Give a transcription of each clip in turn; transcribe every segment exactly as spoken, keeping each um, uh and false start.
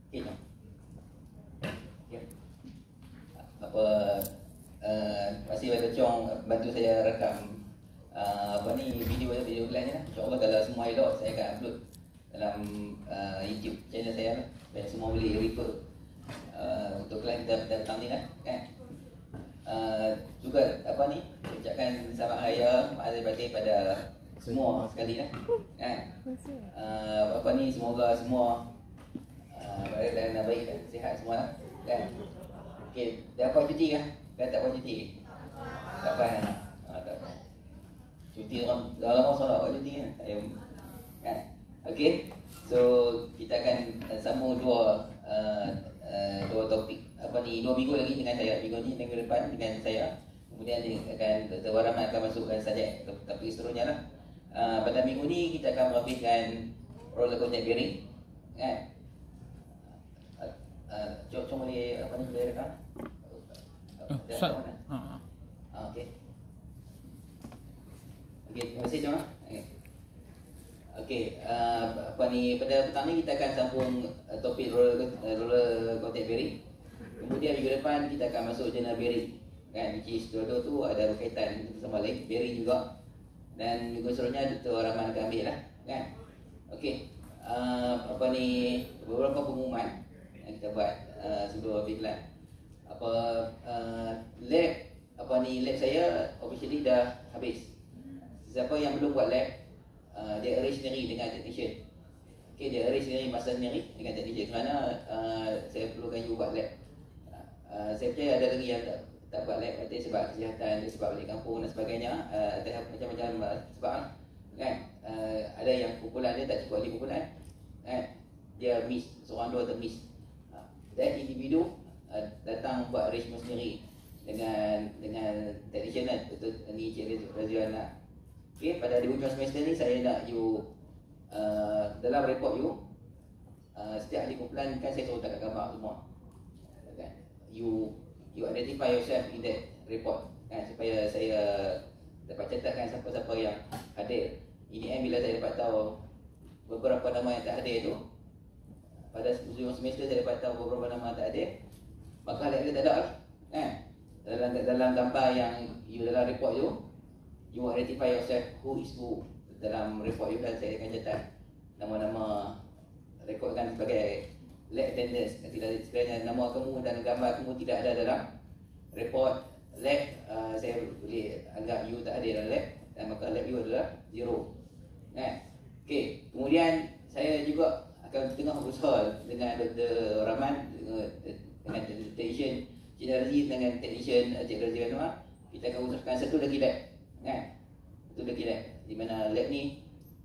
Okey, jom. Ya. Apa uh, terima kasih kepada Chong bantu saya rakam uh, apa ni video video kelas ni lah. InsyaAllah kalau semua elok saya akan upload dalam uh, YouTube channel saya lah. Dan semua boleh refer uh, untuk kelas kita pada petang ni lah kan. Uh, juga apa ni ucapkan selamat raya Maazir Batin pada semua sekali lah kan. Uh, apa ni semoga semua uh, berada dalam baik dan sihat semua lah kan. Okey, dah apa cuti kah? Dah tak apa cuti? Tak apa kan? Ha, tak apa. Cuti orang dah lama solat apa cuti kan? Saya kan. Okey. So kita akan uh, sambung dua uh, uh, dua topik apa ni dua minggu lagi dengan saya. Minggu ni minggu depan dengan saya. Kemudian akan Doktor Warahmat akan masukkan subjek topik seterusnya lah. Uh, pada minggu ni kita akan merapihkan roller contact bearing kan. Uh, Cok, cok boleh apa ni boleh rekam? Oh, Ustaz. Ha. Ah, okey. Okey, terima kasih Cok. Okey. Okey, uh, apa ni pada petang ni kita akan sambung uh, topik roller uh, roller contact bearing. Kemudian minggu depan kita akan masuk general bearing. Kan, which is dua-dua tu ada berkaitan sama lain, bearing juga. Dan minggu seterusnya Doktor Rahman akan ambil lah, kan? Okey. Uh, apa ni beberapa pengumuman yang kita buat uh, sebelum iklan. Apa uh, lab apa ni lab saya officially dah habis. Siapa yang belum buat lab uh, dia arrange sendiri dengan technician. Okey, dia arrange sendiri masa sendiri dengan technician kerana uh, saya perlukan you buat lab. Uh, saya percaya ada lagi yang tak, tak buat lab nanti sebab kesihatan, sebab balik kampung dan sebagainya. Uh, ada macam-macam sebab kan uh, ada yang kumpulan dia tak cukup lima kumpulan kan, dia miss seorang dua termiss. Uh, that individu uh, datang buat arrangement sendiri dengan dengan technician kan, betul ni Cik Raziwan lah. Okey, pada di hujung semester ni saya nak you uh, dalam report you uh, setiap ahli kumpulan kan saya suruh tak gambar semua kan. You you identify yourself in that report kan, supaya saya dapat catatkan siapa-siapa yang hadir. Ini bila saya dapat tahu beberapa nama yang tak hadir tu, pada hujung semester saya dapat tahu beberapa nama tak hadir, maka hal yang tak ada lah kan. Dalam dalam gambar yang you dalam report you, you identify yourself who is who dalam report you, dan saya akan catat nama-nama, rekodkan sebagai lab attendance. Tidak sekiranya nama kamu dan gambar kamu tidak ada dalam report lab, uh, saya boleh anggap you tak ada dalam lab, dan maka lab you adalah zero kan. Okey, kemudian saya juga akan tengah berusaha dengan Doktor Rahman, dengan, dengan technician Cik Razi, dengan technician Cik Razi Anwar. Kita akan usahakan satu lagi lab kan, satu lagi lab di mana lab ni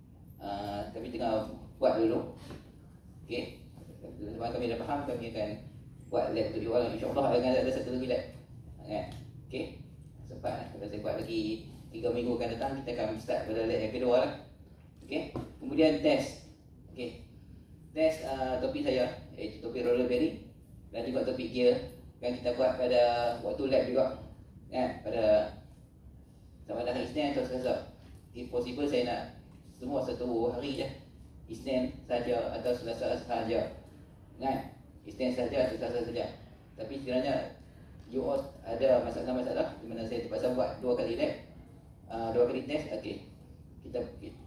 uh, kami tengah buat dulu. Okey, sebab kami dah faham, kami akan buat lab tu juga. InsyaAllah akan ada satu lagi lab kan. Okey, sempat kalau saya buat lagi tiga minggu akan datang, kita akan start pada lab yang kedua lah. Okey, kemudian test. Okey, test uh, topik saya iaitu topik roller bearing dan juga topik gear yang kita buat pada waktu lab juga kan, pada sama ada hari Isnin atau Selasa. If possible saya nak semua satu hari je, Isnin saja atau Selasa saja kan, Isnin saja atau Selasa saja. Tapi sekiranya you all ada masalah-masalah di mana saya terpaksa buat dua kali lab, uh, dua kali test, okey, kita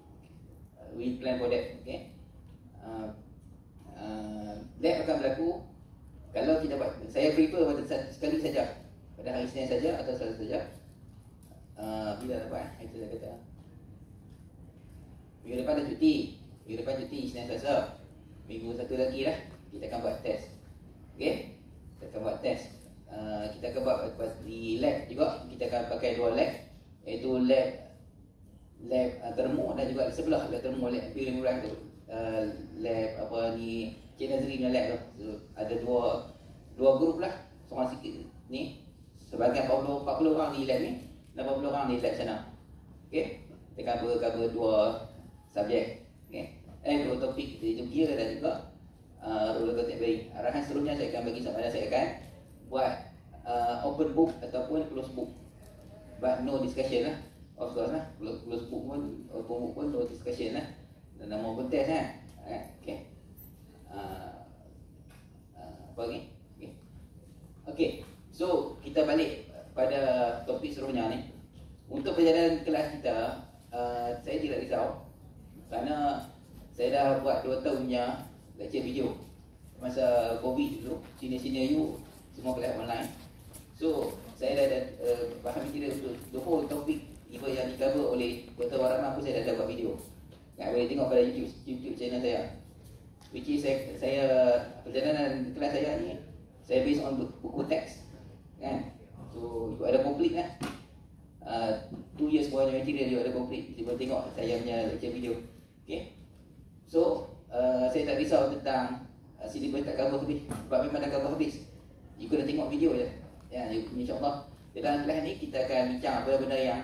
uh, we plan for that. Okey, uh, uh, lab akan berlaku kalau kita buat, saya prefer pada sekali saja, pada hari Isnin saja atau Selasa saja. Uh, bila dapat itu saya kata minggu depan dah cuti, minggu depan cuti Isnin Selasa, minggu satu lagi lah kita akan buat test. Okey, kita akan buat test. Uh, kita akan buat di lab juga. Kita akan pakai dua lab, iaitu lab lab uh, termo dan juga sebelah lab termo, lab bearing murah tu, uh, lab apa ni Cik Nazri punya lab tu. So, ada dua dua grup lah, seorang sikit ni, sebagai empat puluh orang di lab ni, lapan puluh orang di lab sana. Okey, kita cover cover dua subjek. Okey, eh dua topik, iaitu gear dan juga uh, roller contact bearing. Arahan seterusnya saya akan bagi sama ada saya akan buat uh, open book ataupun close book, but no discussion lah, of course lah. Close book pun, open book pun no discussion lah, dan nama pun test lah. Okey, uh, apa lagi? Okey. Okey. So, kita balik pada topik seterusnya ni. Untuk perjalanan kelas kita, uh, saya tidak risau kerana saya dah buat dua tahun punya lecture video. Masa COVID dulu, senior-senior you semua kelas online. So, saya dah ada uh, faham kira untuk the whole topik even yang di-cover oleh Doktor Warahmah pun saya dah, dah buat video. Nak boleh tengok pada YouTube YouTube channel saya. Which is saya, saya perjalanan kelas saya ni saya based on buku teks kan. So you ada complete lah. Uh, two years punya material you ada complete. You boleh tengok saya punya lecture video. Okay. So uh, saya tak risau tentang uh, syllabus tak cover habis. Sebab memang dah cover habis. You kena tengok video je. Ya, insyaAllah dalam kelas ni kita akan bincang benda-benda yang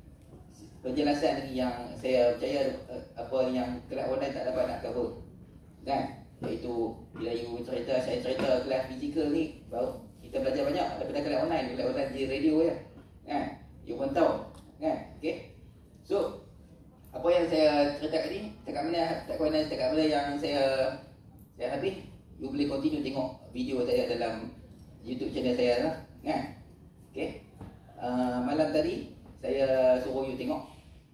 penjelasan yang saya percaya uh, apa yang kelas online tak dapat nak cover kan, iaitu bila you cerita, saya cerita kelas fizikal ni baru kita belajar banyak daripada kelas online. Kelas online di radio je kan, you pun tahu kan. Okay, so apa yang saya cerita tadi setakat mana tak mana setakat mana yang saya saya habis, you boleh continue tengok video saya dalam YouTube channel saya lah kan. Okay, uh, malam tadi saya suruh you tengok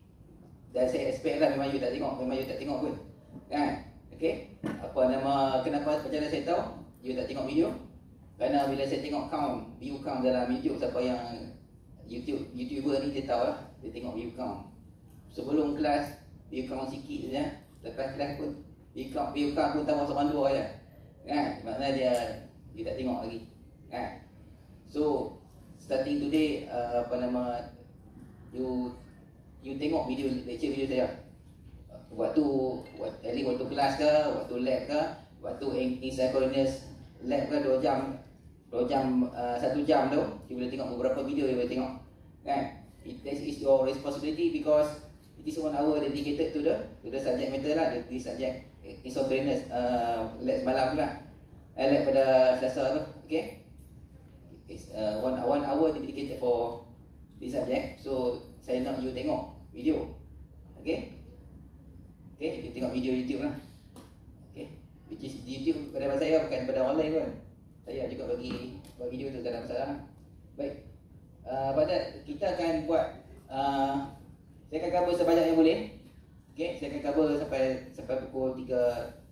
dan saya expect lah memang you tak tengok, memang you tak tengok pun kan. Okay, apa nama, kenapa macam mana saya tahu you tak tengok video? Kerana bila saya tengok count, view count dalam YouTube, siapa yang YouTube YouTuber ni dia tahu lah, dia tengok view count. Sebelum kelas view count sikit je, lepas kelas pun view count, view count pun tambah seorang dua je kan, maknanya dia dia tak tengok lagi kan. So starting today uh, apa nama, you you tengok video lecture video saya waktu at least waktu kelas ke, waktu lab ke, waktu asynchronous lab ke, dua jam dua jam uh, satu jam tu you boleh tengok beberapa video, you boleh tengok kan. It is your responsibility because it is one hour dedicated to the to the subject matter lah, the, the subject asynchronous uh, lab semalam lah, uh, lab pada Selasa tu. Okay, it's uh, one one hour dedicated for this subject. So saya nak you tengok video. Okay, okay, you tengok video YouTube lah. Okay, which is YouTube pada saya bukan pada online pun. Saya juga bagi buat video tu, tak ada masalah. Baik, uh, pada kita akan buat uh, saya akan cover sebanyak yang boleh. Okay, saya akan cover sampai sampai pukul tiga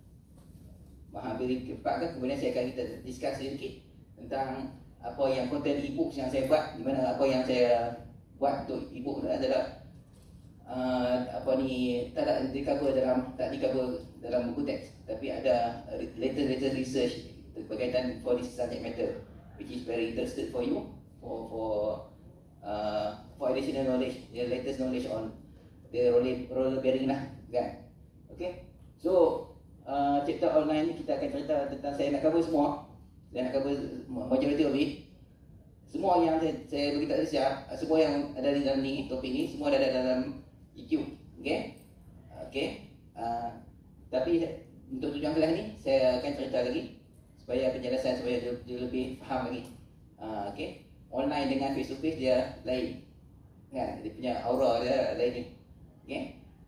hampir empat kan. Kemudian saya akan kita discuss sedikit tentang apa yang konten e-book yang saya buat, di mana apa yang saya buat untuk e-book tu adalah uh, apa ni, tak ada di cover dalam tak di cover dalam buku teks, tapi ada latest latest research berkaitan for this subject matter, which is very interested for you for for uh, for additional knowledge, the latest knowledge on the roller roller bearing lah kan. Okay, so uh, chapter online ni kita akan cerita tentang, saya nak cover semua, saya nak cover majority of it. Semua yang saya, saya beritahu siap, semua yang ada di dalam ni, topik ni semua ada dalam YouTube. Okay, okay. Uh, tapi untuk tujuan kelas ni saya akan cerita lagi supaya penjelasan supaya dia, dia lebih faham lagi. Uh, okay, online dengan face to face dia lain kan, dia punya aura dia lain ni. Okay,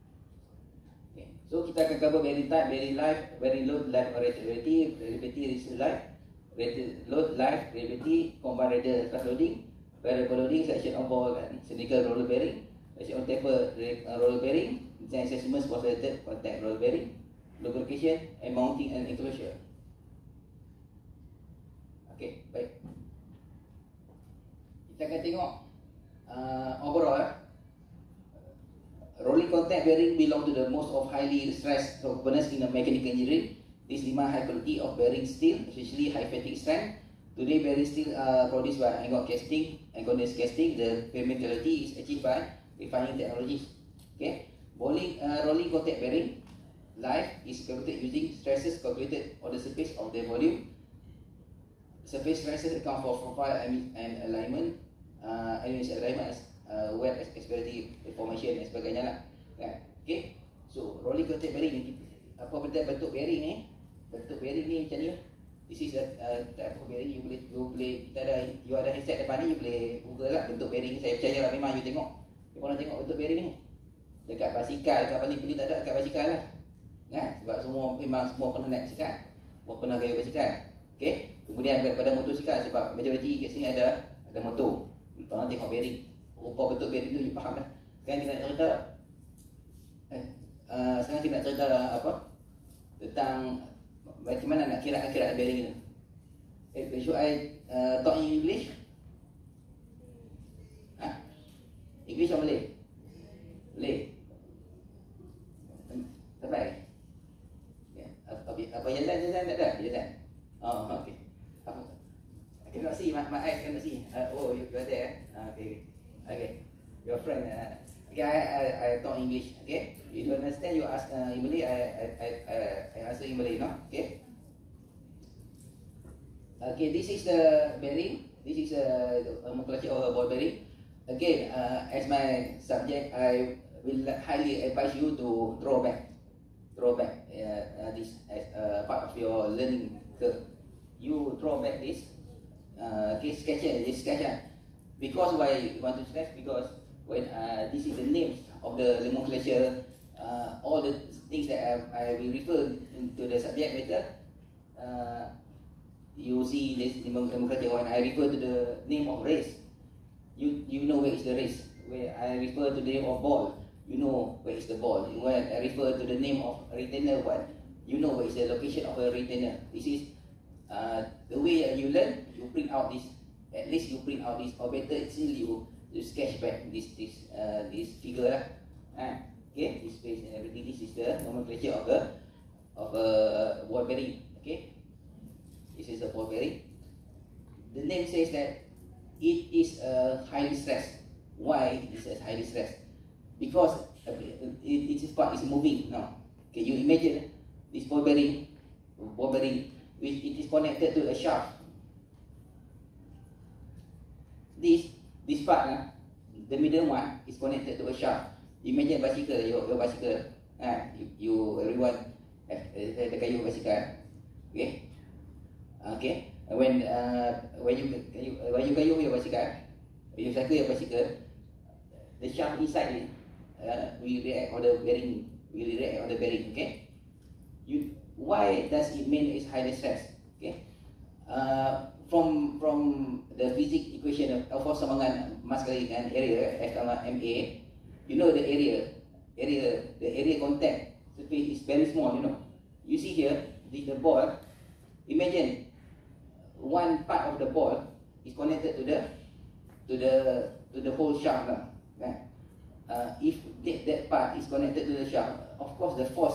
okay. So kita akan cover very tight, very live, very low, live variability, variability is live, load, live, variability, combine radar class loading, variable loading, section on ball and cylindrical roller bearing, section on taper uh, roller bearing, design assessments for selected contact roller bearing, lubrication and mounting and enclosure. Okay, baik. Kita akan tengok uh, overall eh. Rolling contact bearing belong to the most of highly stressed components in the mechanical engineering. This demand high quality of bearing steel, especially high fatigue strength. Today, bearing steel are produced by angle casting and condensed casting. The payment quality is achieved by refining technologies. Okay, rolling uh, rolling contact bearing life is calculated using stresses calculated on the surface of the volume. Surface stresses account for profile and alignment, uh, alignment as uh, well as expertise deformation dan sebagainya lah. Okay, so rolling contact bearing ni, apa bentuk bentuk bearing ni? Bentuk bearing ni macam ni. This is a uh, type of bearing. You boleh, you boleh, kita ada, you ada headset depan ni, you boleh google lah bentuk bearing ni. Saya percaya lah memang you tengok. You pernah tengok bentuk bearing ni? Dekat basikal, dekat paling beli tak ada, dekat basikal lah. Kan? Sebab semua memang semua pernah naik basikal, semua pernah gaya basikal. Okay. Kemudian pada motosikal, sebab majoriti kat sini ada ada motor. Orang tengok bearing, rupa betul bearing tu, you faham dah. Sekarang kita nak cerita eh, uh, sekarang kita nak cerita apa tentang bagaimana nak kira-kira bearing ni. Eh, should I uh, talk in English? Ha? English atau Malay? Malay. Sampai? Ya. Apa, apa jalan jalan tak ada? Jalan. Oh, okay. Apa? I cannot see, my, my eyes cannot see. Uh, oh, you are there. Uh, okay. Okay. Your friend. Uh, okay, I, I I talk English. Okay. You don't understand, you ask uh, in Malay. I I I I answer in Malay, no? Okay. Okay, this is the bearing. This is uh, the nomenclature of a ball bearing. Again, uh, as my subject, I will highly advise you to draw back, draw back uh, uh, this as uh, part of your learning curve. You draw back this. Uh, okay, sketch it. This sketch it. Because why you want to sketch? Because when uh, this is the names of the nomenclature, uh, all the things that I, I will refer to the subject matter. Uh, You see this nomenclature when I refer to the name of race, you you know where is the race. When I refer to the name of ball, you know where is the ball. When I refer to the name of retainer one, you know where is the location of a retainer. This is uh, the way you learn. You print out this. At least you print out this, or better still you you sketch back this this uh, this figure lah. Uh, okay, this space and everything. This is the nomenclature of a of a ball bearing. Okay. This is a ball bearing. The name says that it is uh, highly stressed. Why it is highly stressed? Because uh, it, its part is moving now. Can you imagine this ball bearing, ball bearing, which it is connected to a shaft. This this part, uh, the middle one is connected to a shaft. Imagine bicycle, your, your bicycle. Uh, you, you everyone have the kayu bicycle. Okay. Okay, when uh, when you when you kayu your bicycle, you cycle your bicycle, the shaft inside it uh, will react on the bearing, will react on the bearing. Okay, you why does it mean it's highly stressed? Okay, uh, from from the physics equation of force samangan mass kali dengan area F sama ma, you know the area area the area contact surface is very small. You know, you see here this the ball. Imagine one part of the ball is connected to the to the to the whole shaft lah. Uh, if that, that part is connected to the shaft, of course the force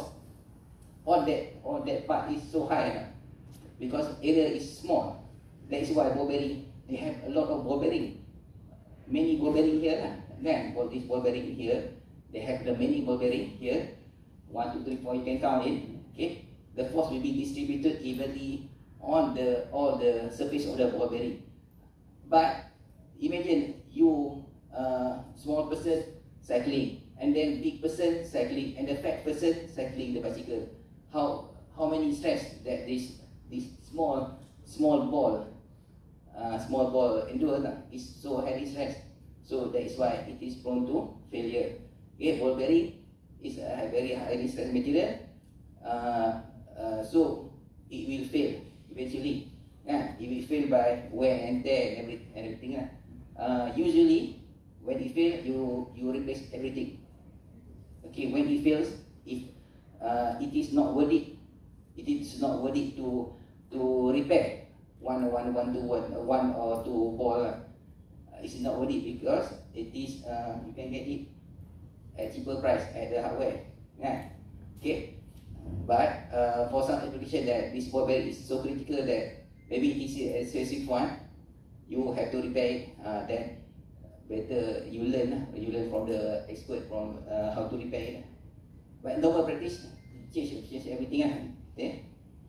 on that on that part is so high lah, because area is small. That is why ball bearing, they have a lot of ball bearing, many ball bearing here lah. Then all this ball bearing here, they have the many ball bearing here. One, two, three, four. You can count it. Okay, the force will be distributed evenly on the all the surface of the ball bearing. But imagine you uh, small person cycling, and then big person cycling, and the fat person cycling the bicycle. How how many stress that this this small small ball uh, small ball endure is so heavy stress. So that is why it is prone to failure. Okay, ball bearing is a very highly stressed material. Uh, uh, so it will fail. Eventually, yeah, it will fail by wear and tear and every, everything. Uh, usually, when it fails, you you replace everything. Okay, when it fails, if uh, it is not worth it, it is not worth it to to repair one one one two one one or two ball. Uh, it's not worth it because it is uh, you can get it at cheaper price at the hardware. Yeah, okay. But uh, for some application that this ball bearing is so critical that maybe it is a specific one, you have to repair it. Uh, then better you learn, you learn from the expert from uh, how to repair it. But normal practice, change, change everything. Okay.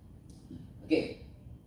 Okay.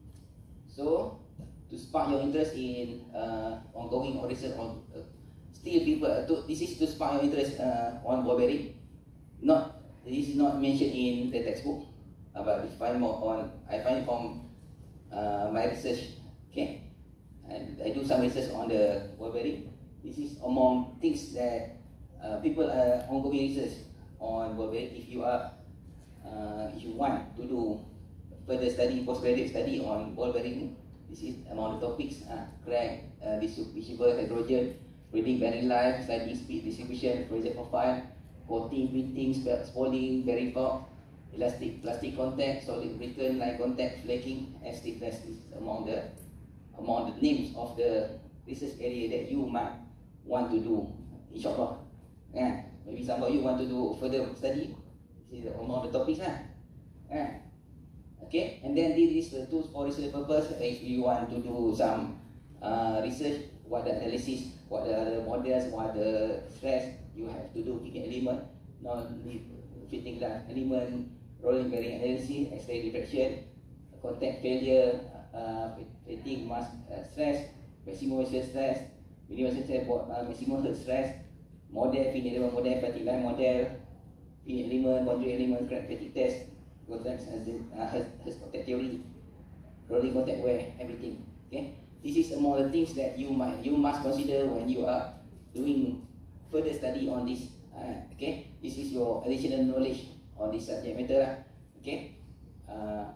So to spark your interest in uh, ongoing or research on uh, still people, uh, to, this is to spark your interest uh, on ball bearing. Not This is not mentioned in the textbook, uh, but I find more on. I find from uh, my research. Okay, and I do some research on the ball bearing. This is among things that uh, people are ongoing research on ball bearing. If you are, uh, if you want to do further study, postgraduate study on ball bearing. This is among the topics: uh, crack, uh, distributable hydrogen, reading bearing life, sliding speed distribution, pressure profile, coating, printing, spalling, bearing torque, elastic plastic contact, solid brittle, line contact, flaking, and stiffness. This is among the among the names of the research area that you might want to do, inshallah. Yeah. Maybe some of you want to do further study. This is among the topics, huh? Yeah. Okay, and then this is the tools for research purpose. If you want to do some uh, research, what the analysis, what the models, what the stress, you have to do picking element, non-fitting glass element, rolling bearing analysis, X-ray diffraction, contact failure, uh, fitting mass uh, stress, maximum stress, minimum stress, uh, maximum stress, model, fin element model, fatigue line model, fin element, boundary element, crack fatigue test, contact has, uh, has, has contact theory, rolling contact wear, everything. Okay, this is among the things that you might you must consider when you are doing further study on this. Uh, okay, this is your additional knowledge on this subject matter. Okay, uh,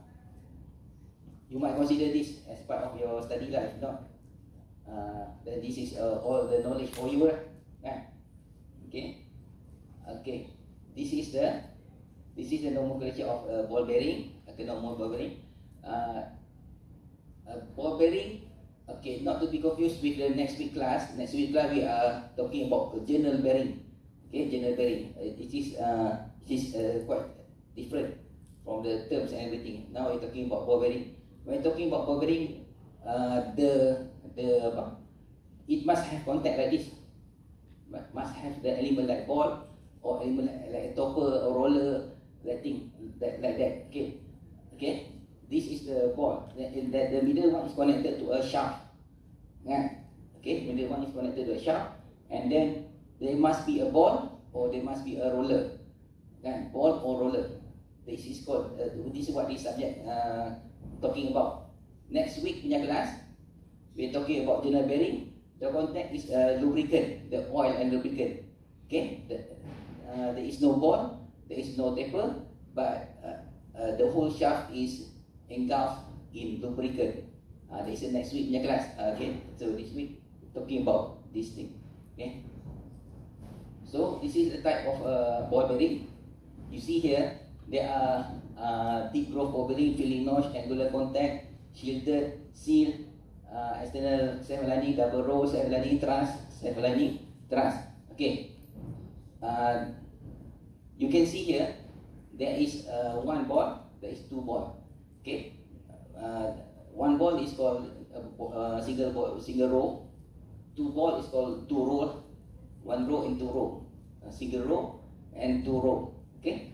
you might consider this as part of your study life. Not, uh, then this is uh, all the knowledge for you. Uh, okay, okay, this is the This is the nomenclature of uh, ball bearing. Okay, normal ball bearing. Uh, uh, ball bearing. Okay, not to be confused with the next week class. Next week class we are talking about journal bearing. Okay, journal bearing. Uh, it is uh, it is uh, quite different from the terms and everything. Now we're talking about ball bearing. When talking about ball bearing, uh, the the uh, it must have contact like this. Must have the element like ball or element like, like a topper or roller. That thing, that, like that, okay, okay. This is the ball. That the middle one is connected to a shaft, yeah. Okay, middle one is connected to a shaft, and then there must be a ball or there must be a roller, yeah. Ball or roller. This is called. Uh, this is what this subject uh, talking about. Next week punya kelas, we are talking about journal bearing. The contact is uh, lubricant, the oil and lubricant. Okay, the, uh, there is no ball. There is no taper, but uh, uh, the whole shaft is engulfed in lubricant. Uh, this is next week punya kelas. Uh, okay, so this week talking about this thing. Okay, so this is the type of uh, ball bearing. You see here, there are uh, deep groove ball bearing, filling notch, angular contact, shielded, seal, uh, external self aligning, double row, self aligning, truss, self aligning, truss. Okay. Uh, You can see here, there is uh, one ball, there is two ball. Okay, uh, one ball is called uh, uh, single ball, single row. Two ball is called two row. One row and two row. Uh, single row and two row. Okay.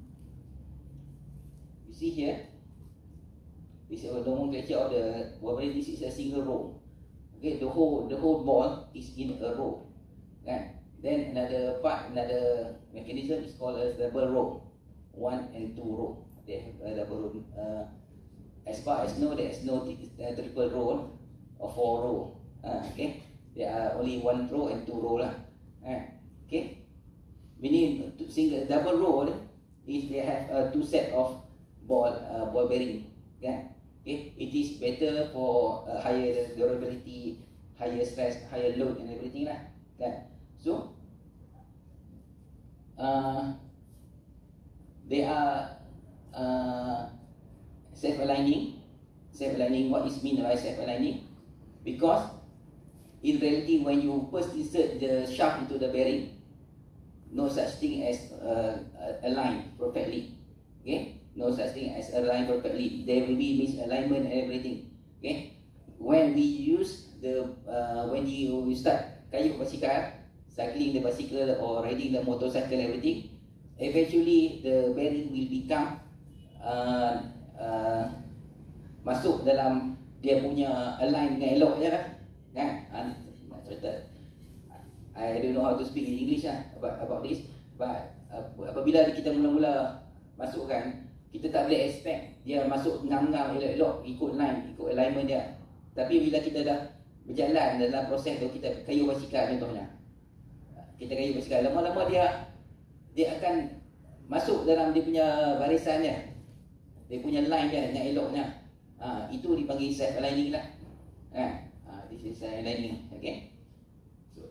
You see here, this is the nomenclature of the ball bearing. This is a single row. Okay, the whole the whole ball is in a row. Okay. Then another part, another mechanism is called a double row, one and two row. They have a double row. Uh, as far as know, there is no uh, triple row or four row. Uh, okay, there are only one row and two row lah. Uh, okay, meaning single double row is they have uh, two set of ball uh, ball bearing. Yeah, okay, it is better for uh, higher durability, higher stress, higher load and everything lah. Okay. So, uh, they are uh, self-aligning. Self-aligning, what is mean by self-aligning? Because in reality, when you first insert the shaft into the bearing, no such thing as uh, align perfectly. Okay, no such thing as align perfectly. There will be misalignment and everything. Okay, when we use the uh, when you start kayuh basikal, cycling the bicycle or riding the motorcycle, everything, eventually the bearing will become uh, uh, masuk dalam dia punya align dengan elok je lah. Kan? I don't know how to speak in English lah about, about this, but uh, apabila kita mula-mula masukkan, kita tak boleh expect dia masuk ngam-ngam elok-elok ikut line, ikut alignment dia. Tapi bila kita dah berjalan dalam proses tu, kita kayuh basikal contohnya, kita kayuh basikal, lama-lama dia dia akan masuk dalam dia punya barisan dia. dia punya line dia yang eloknya. Ha, itu dipanggil side aligning lah. Ha, ha, this is side aligning. Okay. So,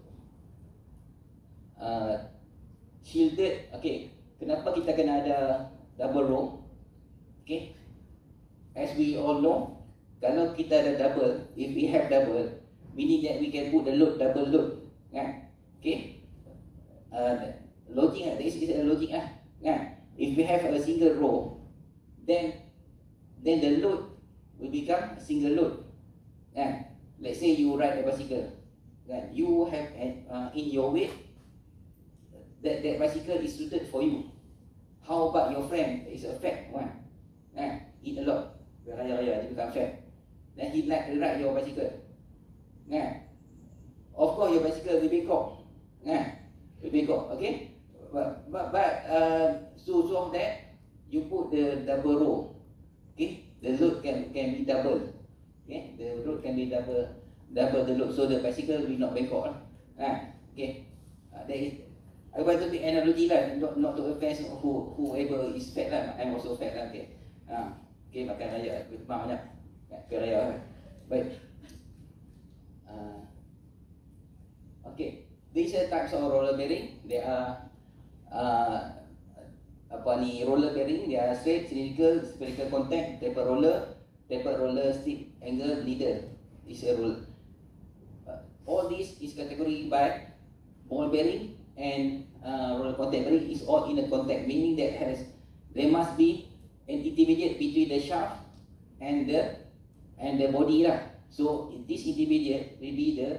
uh, shielded. Okay. Kenapa kita kena ada double row? Okay. As we all know, kalau kita ada double, if we have double, meaning that we can put the load, double load. Kan? Okay. Uh, logic, this is a logic lah. Kan? If we have a single row, then then the load will become a single load. Kan? Let's say you ride a bicycle. Kan? You have uh, in your weight, that that bicycle is suited for you. How about your friend? It's a fat one. Kan? Eat a lot. Raya-raya dia become fat. Then he like to ride your bicycle. Kan? Of course your bicycle will bengkok. Kan? Will bengkok. Okay? But but, but uh, so so of that you put the double row. Okay? The load can can be double. Okay? The load can be double double the load, so the bicycle will not bengkok. Ah, okay. Uh, that is, I want to be analogy lah, not not to offend who whoever is fat lah. I'm also fat lah. Okay. Ah, okay, makan raya, makan banyak. Makan raya. Baik. Uh, okay. These are types of roller bearing. They are uh, apa ni, roller bearing. They are straight, cylindrical, spherical contact, taper roller, taper roller, stick angle, leader. Is a roller. Uh, all this is categorized by ball bearing and uh, roller contact bearing is all in a contact, meaning that has there must be an intermediate between the shaft and the and the body lah. So this intermediate will be the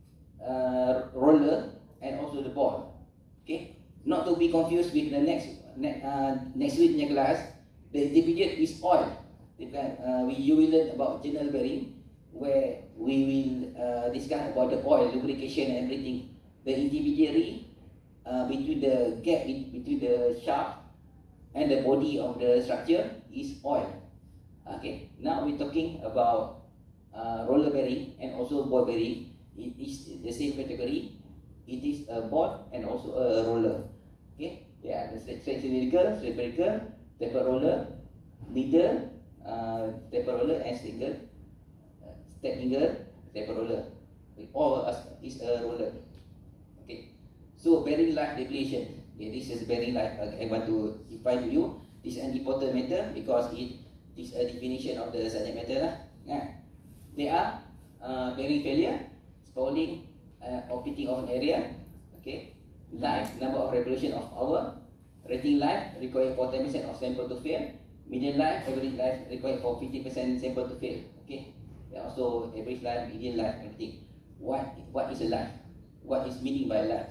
uh, roller and also the ball. Okay, not to be confused with the next ne uh, next week punya class. The intermediate is oil. Uh, we you will learn about general bearing, where we will uh, discuss about the oil, lubrication and everything. The intermediary uh, between the gap in, between the shaft and the body of the structure is oil. Okay, now we're talking about uh, roller bearing and also ball bearing. It is the same category. It is a ball and also a roller. Okay, yeah, the straight cylindrical, spherical, taper roller, leader, uh, taper roller and single, uh, step finger, taper roller. All is a roller. Okay, so bearing life depletion. Okay, this is bearing life. I want to define to you. This is an important matter because it is a definition of the subject matter lah. Yeah. They are uh, bearing failure, stalling, uh, operating of an area. Okay, life, number of revolution of hour, rating life required for ten percent of sample to fail, median life, average life required for fifty percent sample to fail. Okay, and also average life, median life, everything. What what is a life? What is meaning by life?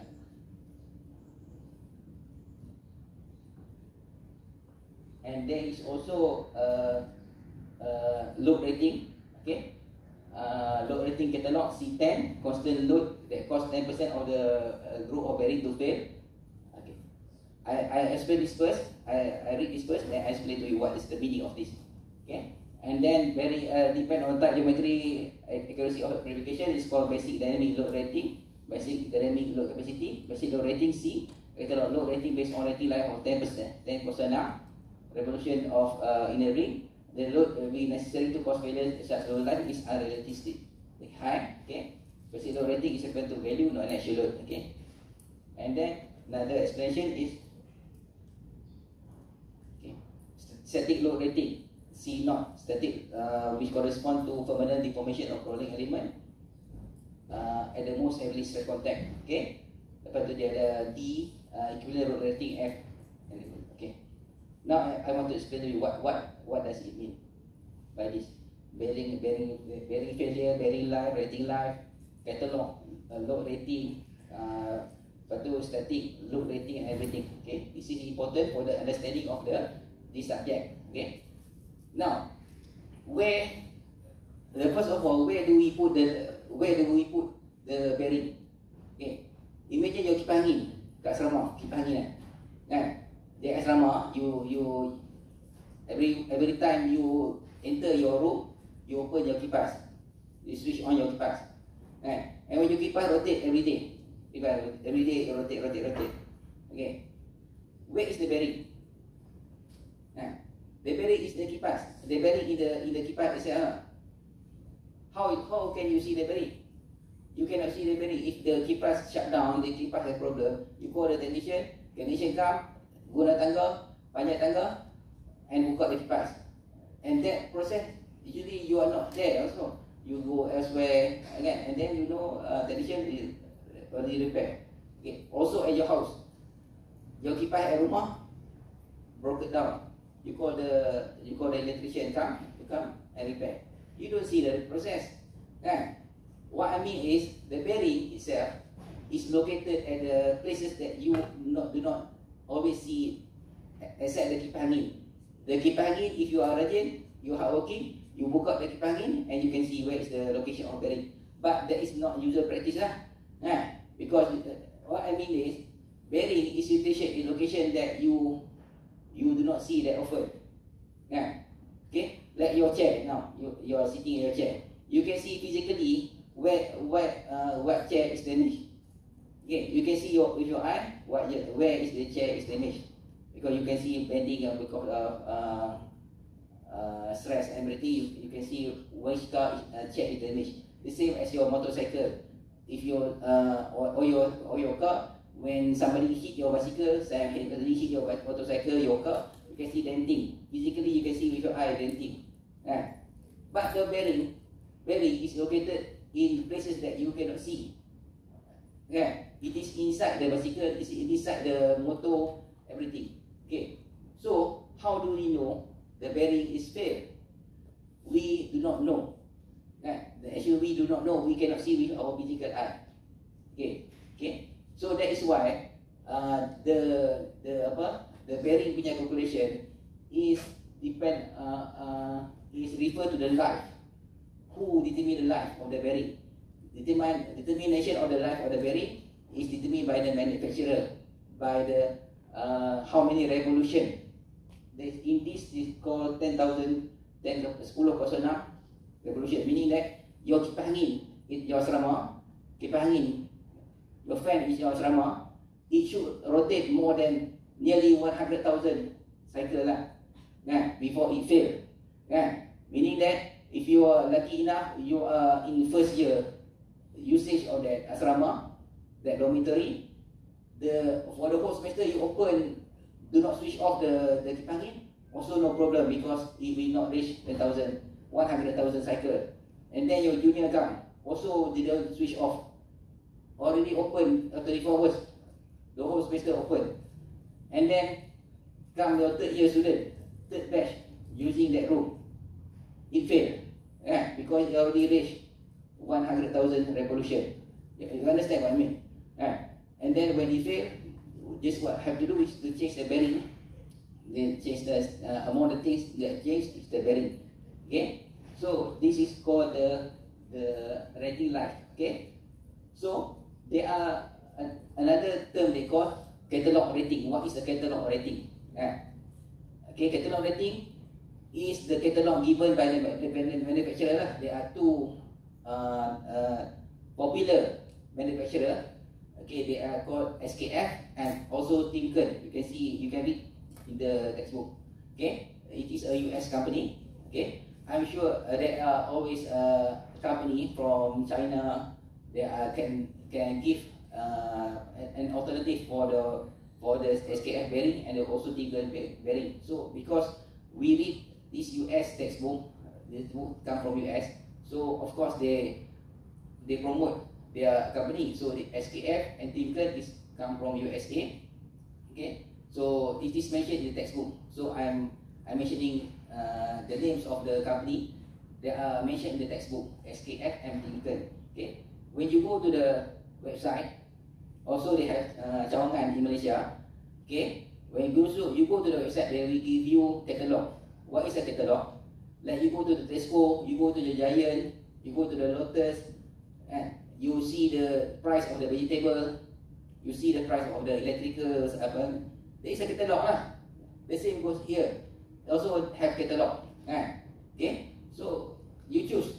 And there is also uh, uh, load rating. Okay, uh, load rating catalog C ten, constant load that costs ten percent of the uh, group of bearing to fail. Okay, I, I explain this first. I, I read this first, then I explain to you what is the meaning of this. Okay, and then very uh, depend on type geometry accuracy of verification is called basic dynamic load rating, basic dynamic load capacity, basic load rating C, catalog load rating based on rating life of ten percent, ten percent now. Revolution of uh, in a ring, the load will be necessary to cause failure such load life is unrealistic. High, okay. Basic load rating is equal to value, not an actual load, okay. And then another explanation is okay. Static load rating C naught, static, uh, which correspond to permanent deformation of rolling element uh, at the most heavily stressed contact, okay. Lepas tu dia ada D, uh, equivalent load rating F. Okay. Now I, I want to explain to you what what what does it mean by this bearing bearing bearing failure, bearing life, rating life, catalog, uh, load rating, uh, lepas tu static load rating and everything. Okay, this is important for the understanding of the this subject. Okay. Now, where the first of all, where do we put the where do we put the bearing? Okay, imagine your kipas angin kat asrama, kipas angin kan, kan? Di asrama, you you every every time you enter your room, you open your kipas, you switch on your kipas, right? And when your kipas rotate every day, kipas every day you rotate, rotate, rotate. Okay, where is the bearing? Nah, The bearing is the kipas. The bearing in the in the kipas itself. How how can you see the bearing? You cannot see the bearing. If the kipas shut down, the kipas has problem. You call the technician. Technician come, guna tangga, panjat tangga, and buka the kipas. And that process, usually you are not there also. You go elsewhere again, and then you know uh, technician is already repair. Okay. Also at your house, your kipas at rumah broken down. You call the you call the electrician come, to come and repair. You don't see the process. Kan? What I mean is the bearing itself is located at the places that you not do not always see, except the kipas angin. The kipas angin, if you are rajin, you are hardworking, you buka the kipas angin and you can see where is the location of bearing. But that is not usual practice lah. Nah, because uh, what I mean is bearing is location in location that you you do not see that often. Nah, okay, like your chair now, you you are sitting in your chair. You can see physically where what uh, what chair is damaged. Okay, you can see your with your eye what where is the chair is damaged, because you can see bending uh, because of uh, uh, stress and everything. You, you can see which car is, uh, chair is damaged. The same as your motorcycle. If your uh, or, or your or your car, when somebody hit your bicycle, somebody hit your motorcycle, your car, you can see denting. Physically, you can see with your eye denting. Uh, but the bearing, bearing is located in places that you cannot see. Yeah, it is inside the bicycle, it is inside the motor, everything. Okay, so how do we know the bearing is failed? We do not know. Yeah, actually we do not know. We cannot see with our physical eye. Okay, okay. So that is why uh, the the apa the bearing punya calculation is depend uh, uh, is refer to the life. Who determine the life of the bearing? Determine, determination of the life of the bearing is determined by the manufacturer, by the uh, how many revolution. In this is called ten thousand, ten sepuluh kosong enam revolution, meaning that your kipas angin in your asrama, kipas angin, your fan is your asrama, it should rotate more than nearly one hundred thousand cycle lah, nah, before it fail. Nah, meaning that if you are lucky enough, you are in first year usage of that asrama, that dormitory, the for the whole semester you open, do not switch off the the kipas angin, also no problem, because it will not reach ten thousand, one hundred thousand cycle. And then your junior come, also didn't switch off, already open uh, twenty-four hours, the whole semester open. And then come your third year student, third batch, using that room, it failed, yeah, because it already reached one hundred thousand revolution. You understand what I mean? Yeah. And then when it failed, just what have to do is to change the bearing. Then change the uh, among the things that change is the bearing. Okay, so this is called the the rating life. Okay, so there are uh, another term they call catalog rating. What is the catalog rating? Yeah. Okay, catalog rating is the catalog given by the, the manufacturer lah. There are two uh, uh, popular manufacturer. Okay, they are called S K F and also Timken. You can see, you can read in the textbook. Okay, it is a U S company. Okay, I'm sure uh, there are always a company from China that uh, can can give uh, an alternative for the for the S K F bearing and also Timken bearing. So because we read this U S textbook, this book come from U S, so of course they they promote their company. So the S K F and Timken is come from U S A. Okay, so it is mentioned in the textbook. So I'm I'm mentioning uh, the names of the company that are mentioned in the textbook, S K F and Timken. Okay, when you go to the website, also they have uh, cawangan in Malaysia. Okay, when you go to you go to the website, they will give you catalog. What is a catalog? Like you go to the Tesco, you go to the Giant, you go to the Lotus, and you see the price of the vegetable, you see the price of the electricals, apa. There is a catalog lah. The same goes here. Also have catalog. Ah, okay. So you choose.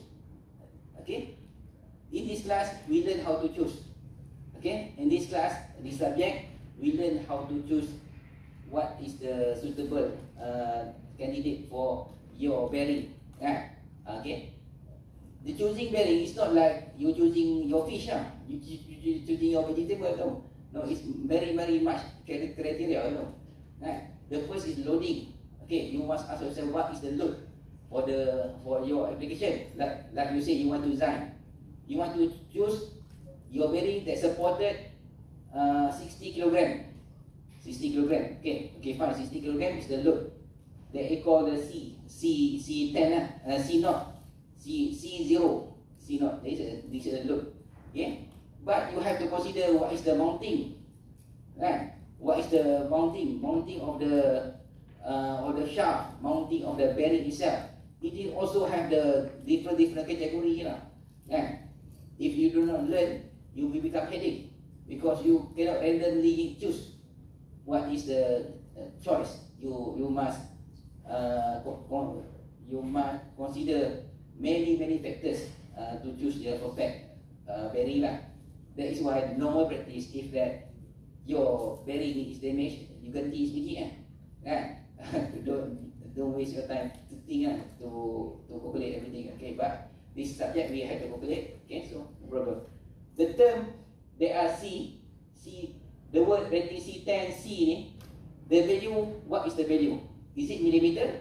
Okay. In this class, we learn how to choose. Okay. In this class, this subject, we learn how to choose what is the suitable uh, candidate for your bearing. Right? Okay. The choosing bearing is not like you choosing your fish, huh? you, you, you choosing your vegetable. No, no, it's very very much criteria. You know. Right? The first is loading. Okay, you must ask yourself what is the load for the for your application. Like like you say, you want to design, you want to choose your bearing that supported uh, sixty kilogram. sixty kilogram. Okay, okay, fine. sixty kilogram is the load. That you call the C, C, C ten lah, uh, C naught, C, C zero, C naught. This is this is the load. Okay, but you have to consider what is the mounting, right? What is the mounting? Mounting of the uh, of the shaft, mounting of the bearing itself. It will also have the different different category lah. Right? If you do not learn, you will become headache because you cannot randomly choose what is the uh, choice. You you must uh, you must consider many many factors uh, to choose the perfect uh, bearing lah. That is why normal practice, if that your bearing is damaged, you ganti sebiji kan, kan? don't don't waste your time to think kan, to to calculate everything. Okay, but this subject we have to calculate. Okay, so no problem. The term there are C, C, the word rating C ten, C ni, the value, what is the value? Is it millimeter?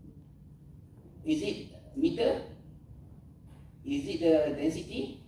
Is it meter? Is it the density?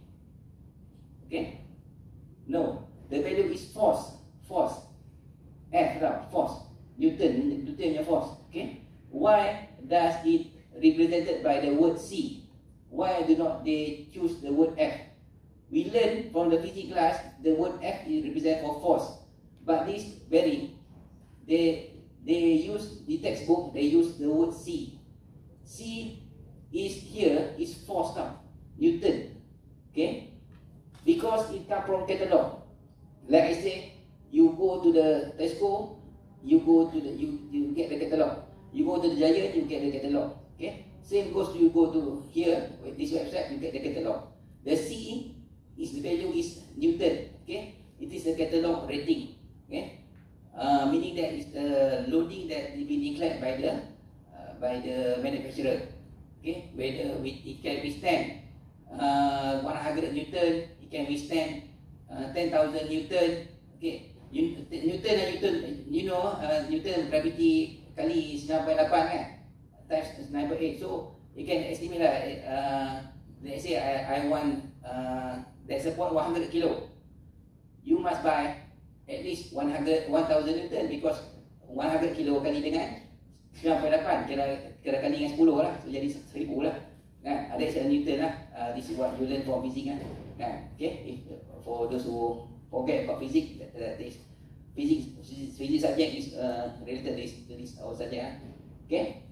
Okay, no, the value is force, force, F lah, force, Newton, Newton your force. Okay, why does it represented by the word C? Why do not they choose the word F? We learn from the physics class the word F is represent for force, but this bearing, they they use the textbook, they use the word C. C is here is force now, Newton. Okay, because it come from catalog. Like I say, you go to the Tesco, you go to the you you get the catalog. You go to the Giant, you get the catalog. Okay, same goes to you go to here with this website, you get the catalog. The C is the value is Newton. Okay, it is the catalog rating. Okay, uh, meaning that is the loading that will be declared by the uh, by the manufacturer. Okay, whether it can withstand uh, one hundred Newton, it can withstand uh, ten thousand Newton. Okay, Newton and Newton, you know, uh, Newton gravity kali nine point eight kan, times nine point eight. So you can estimate lah. Uh, let's say I, I want uh, that support one hundred kilo. You must buy at least one hundred, one thousand Newton because one hundred kilo kali dengan nine point eight kira kira kali dengan ten lah, so jadi one thousand lah. Kan, ada one Newton lah. Uh, this is what you learn from physics kan. Kan, okay. If, for those who forget about physics, that, that is physics, physics subject is uh, related to this, to this our subject. Huh? Okay.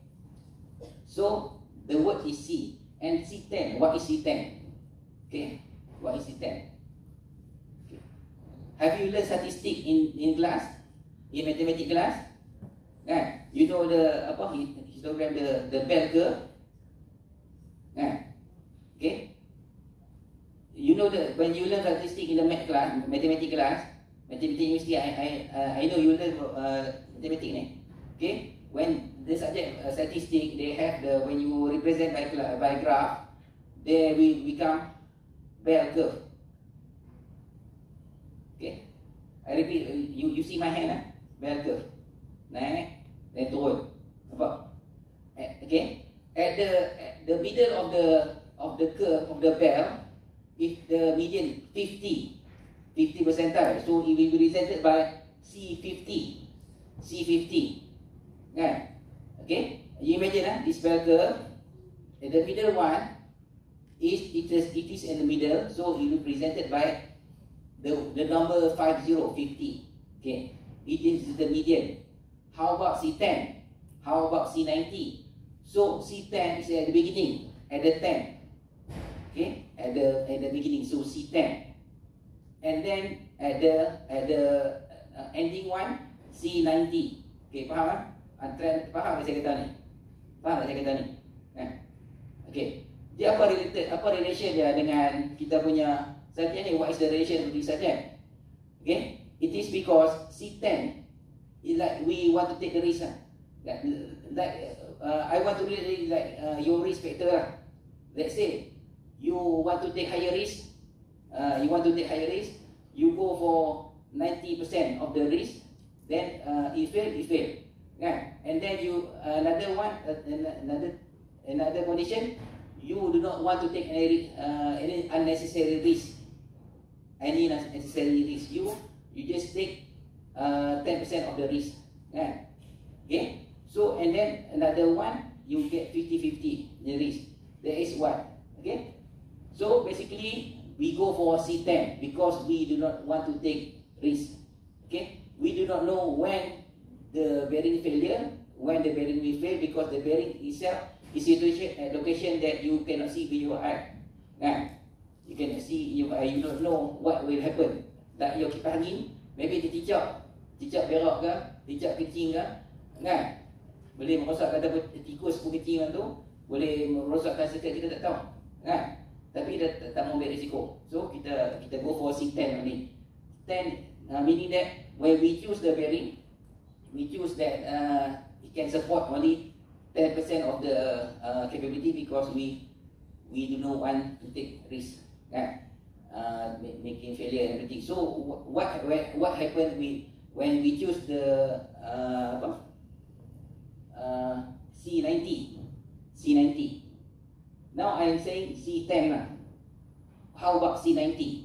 So the word is C and C ten. What is C ten? Okay. What is C ten? Okay. Have you learned statistics in in class, in mathematics class? Kan? You know the apa histogram, the the bell curve. Kan? Okay. You know the when you learn statistics in the math class, mathematics class. Mathematics university, I I uh, I know you learn uh, mathematics ni. Okay, when the subject uh, statistic, they have the when you represent by by graph, they will become bell curve. Okay, I repeat, you you see my hand lah, bell curve, naik, then turun, apa? Okay, at the at the middle of the of the curve of the bell, if the median fifty. fifty percentile, so it will be represented by C fifty, C fifty, kan? Okay, you imagine ah, this bell curve, and the middle one is it is it is in the middle, so it will be presented by the the number fifty, fifty. Okay, it is the median. How about C ten? How about C ninety? So C ten is at the beginning, at the ten. Okay, at the at the beginning, so C ten. And then at the at the uh, ending one C ninety. Okay, faham ah? Antara faham apa saya kata ni? Faham tak saya kata ni? Eh? Okay. Dia apa related? Apa relation dia dengan kita punya subject ni? What is the relation with this subject? Okay? It is because C ten is like we want to take the risk lah. Like, like uh, I want to really like uh, your risk factor lah. Let's say you want to take higher risk, uh, you want to take higher risk, you go for ninety percent of the risk, then uh, it fail, it fail, kan? And then you uh, another one, uh, another another condition, you do not want to take any uh, any unnecessary risk, any unnecessary risk. You you just take uh, ten percent of the risk, kan? Okay. So, and then another one, you get fifty fifty the risk. That is what? Okay. So, basically, we go for C ten because we do not want to take risk. Okay. We do not know when the bearing failure, when the bearing will fail, because the bearing itself is situated at location that you cannot see with your eye. Nah, you cannot see, you, you don't know what will happen. Like your kipas angin, maybe dia ticap, ticap berak ke, ticap kecing ke, kan? Boleh merosakkan tikus pun kecil kan tu, boleh merosakkan sirkuit, kita tak tahu, kan? Tapi dia tak mau ambil risiko. So kita kita go for C ten ni. ten uh, meaning that when we choose the bearing, we choose that uh, it can support only ten percent of the uh, capability because we we do not want to take risk, kan? Uh, making failure and everything. So what what what happened we when we choose the uh, apa? Uh, C ninety, C ninety. Now I am saying C ten lah. How about C ninety?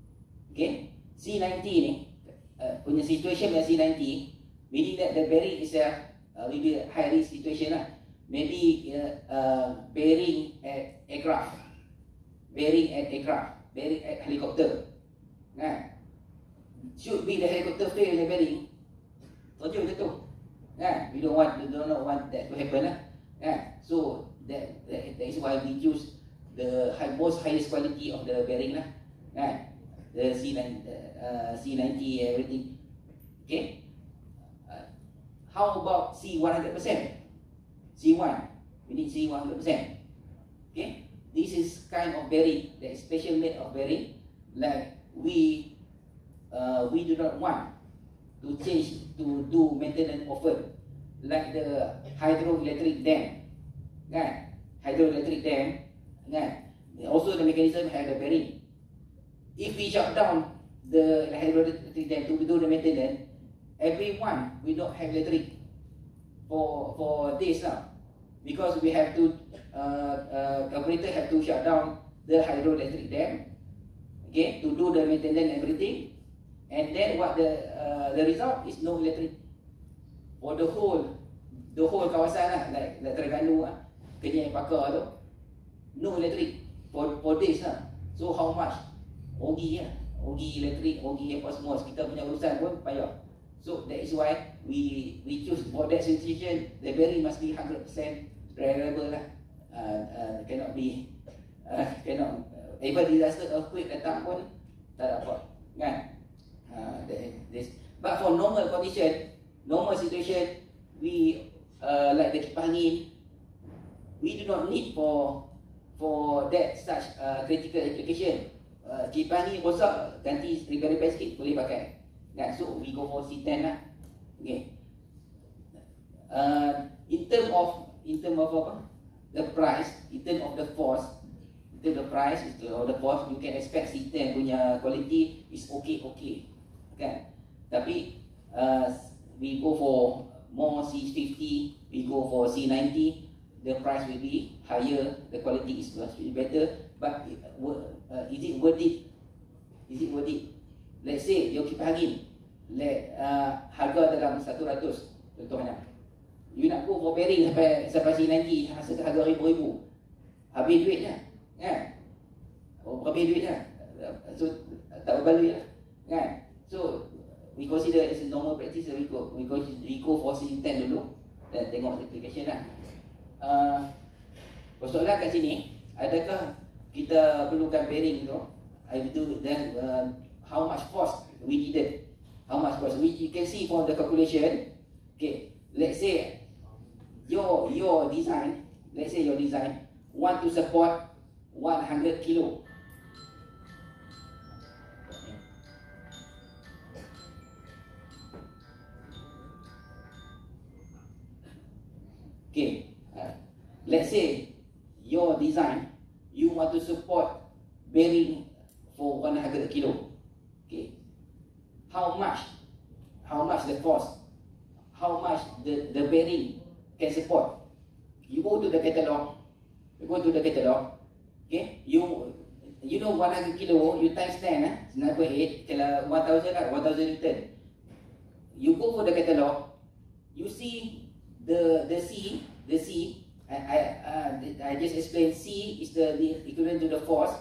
Okay, C ninety ni uh, punya situation dengan C ninety, meaning that the bearing is a uh, maybe a high risk situation lah. Maybe uh, uh, bearing at aircraft, bearing at aircraft, bearing at helicopter. Nah, should be the helicopter fail the bearing. Tujuh je tu. Kan? We don't want, we do not want that to happen lah. Kan? So that, that that is why we choose the high, most highest quality of the bearing lah. Kan? The C ninety, uh, C ninety everything. Okay. Uh, how about C one hundred percent? C one, we need C one hundred percent. Okay. This is kind of bearing, that is special made of bearing. Like we, uh, we do not want to change, to do maintenance often, like the hydroelectric dam, kan? Hydroelectric dam, kan? Also the mechanism have the bearing. If we shut down the hydroelectric dam to do the maintenance, everyone will not have electric for for days now, because we have to uh, uh, operator have to shut down the hydroelectric dam, okay, to do the maintenance and everything. And then what the uh, the result is no electric for the whole the whole kawasan lah, like like Terengganu lah, Kenyai Pakar tu, no electric for for days lah. So how much? Ogi lah, Ogi electric, Ogi apa semua, kita punya urusan pun payah. So that is why we we choose for that situation. The bearing must be one hundred percent reliable lah. Uh, uh, cannot be uh, cannot uh, even disaster earthquake datang pun tak dapat, kan? Uh, this. But for normal condition, normal situation, we uh, like the kipas angin, we do not need for for that such uh, critical application. Uh, kipas angin rosak, ganti repair-repair sikit boleh pakai. Nah, so we go for C ten lah. Okay. Uh, in term of in term of apa? The price, in term of the force, in term of the price, or the force, you can expect C ten punya quality is okay okay. Kan? Tapi uh, we go for more C fifty, we go for C ninety, the price will be higher, the quality is much better. But uh, is it worth it? Is it worth it? Let's say your kipas angin, let uh, harga dalam satu ratus contohnya, you nak go for bearing sampai sampai C ninety, harga harga ribu-ribu, habis duitnya, kan? Oh, habis duitnya, so tak berbaloi lah, kan? So we consider as a normal practice, we go we go we go for C ten dulu dan tengok application lah. Uh, persoalan kat sini, adakah kita perlukan bearing tu? I do then uh, how much force we needed? How much force? We you can see from the calculation. Okay, let's say your your design, let's say your design want to support one hundred kilo. let's say your design, you want to support bearing for one hundred kilo. Okay. How much? How much the force? How much the, the bearing can support? You go to the catalog. You go to the catalog. Okay. You you know one hundred kilo. You times ten. Eh? nine point eight. Kalau one thousand lah. one thousand newton. You go for the catalog. You see the the C. The C. I I, uh, I just explained. C is the, the equivalent to the force.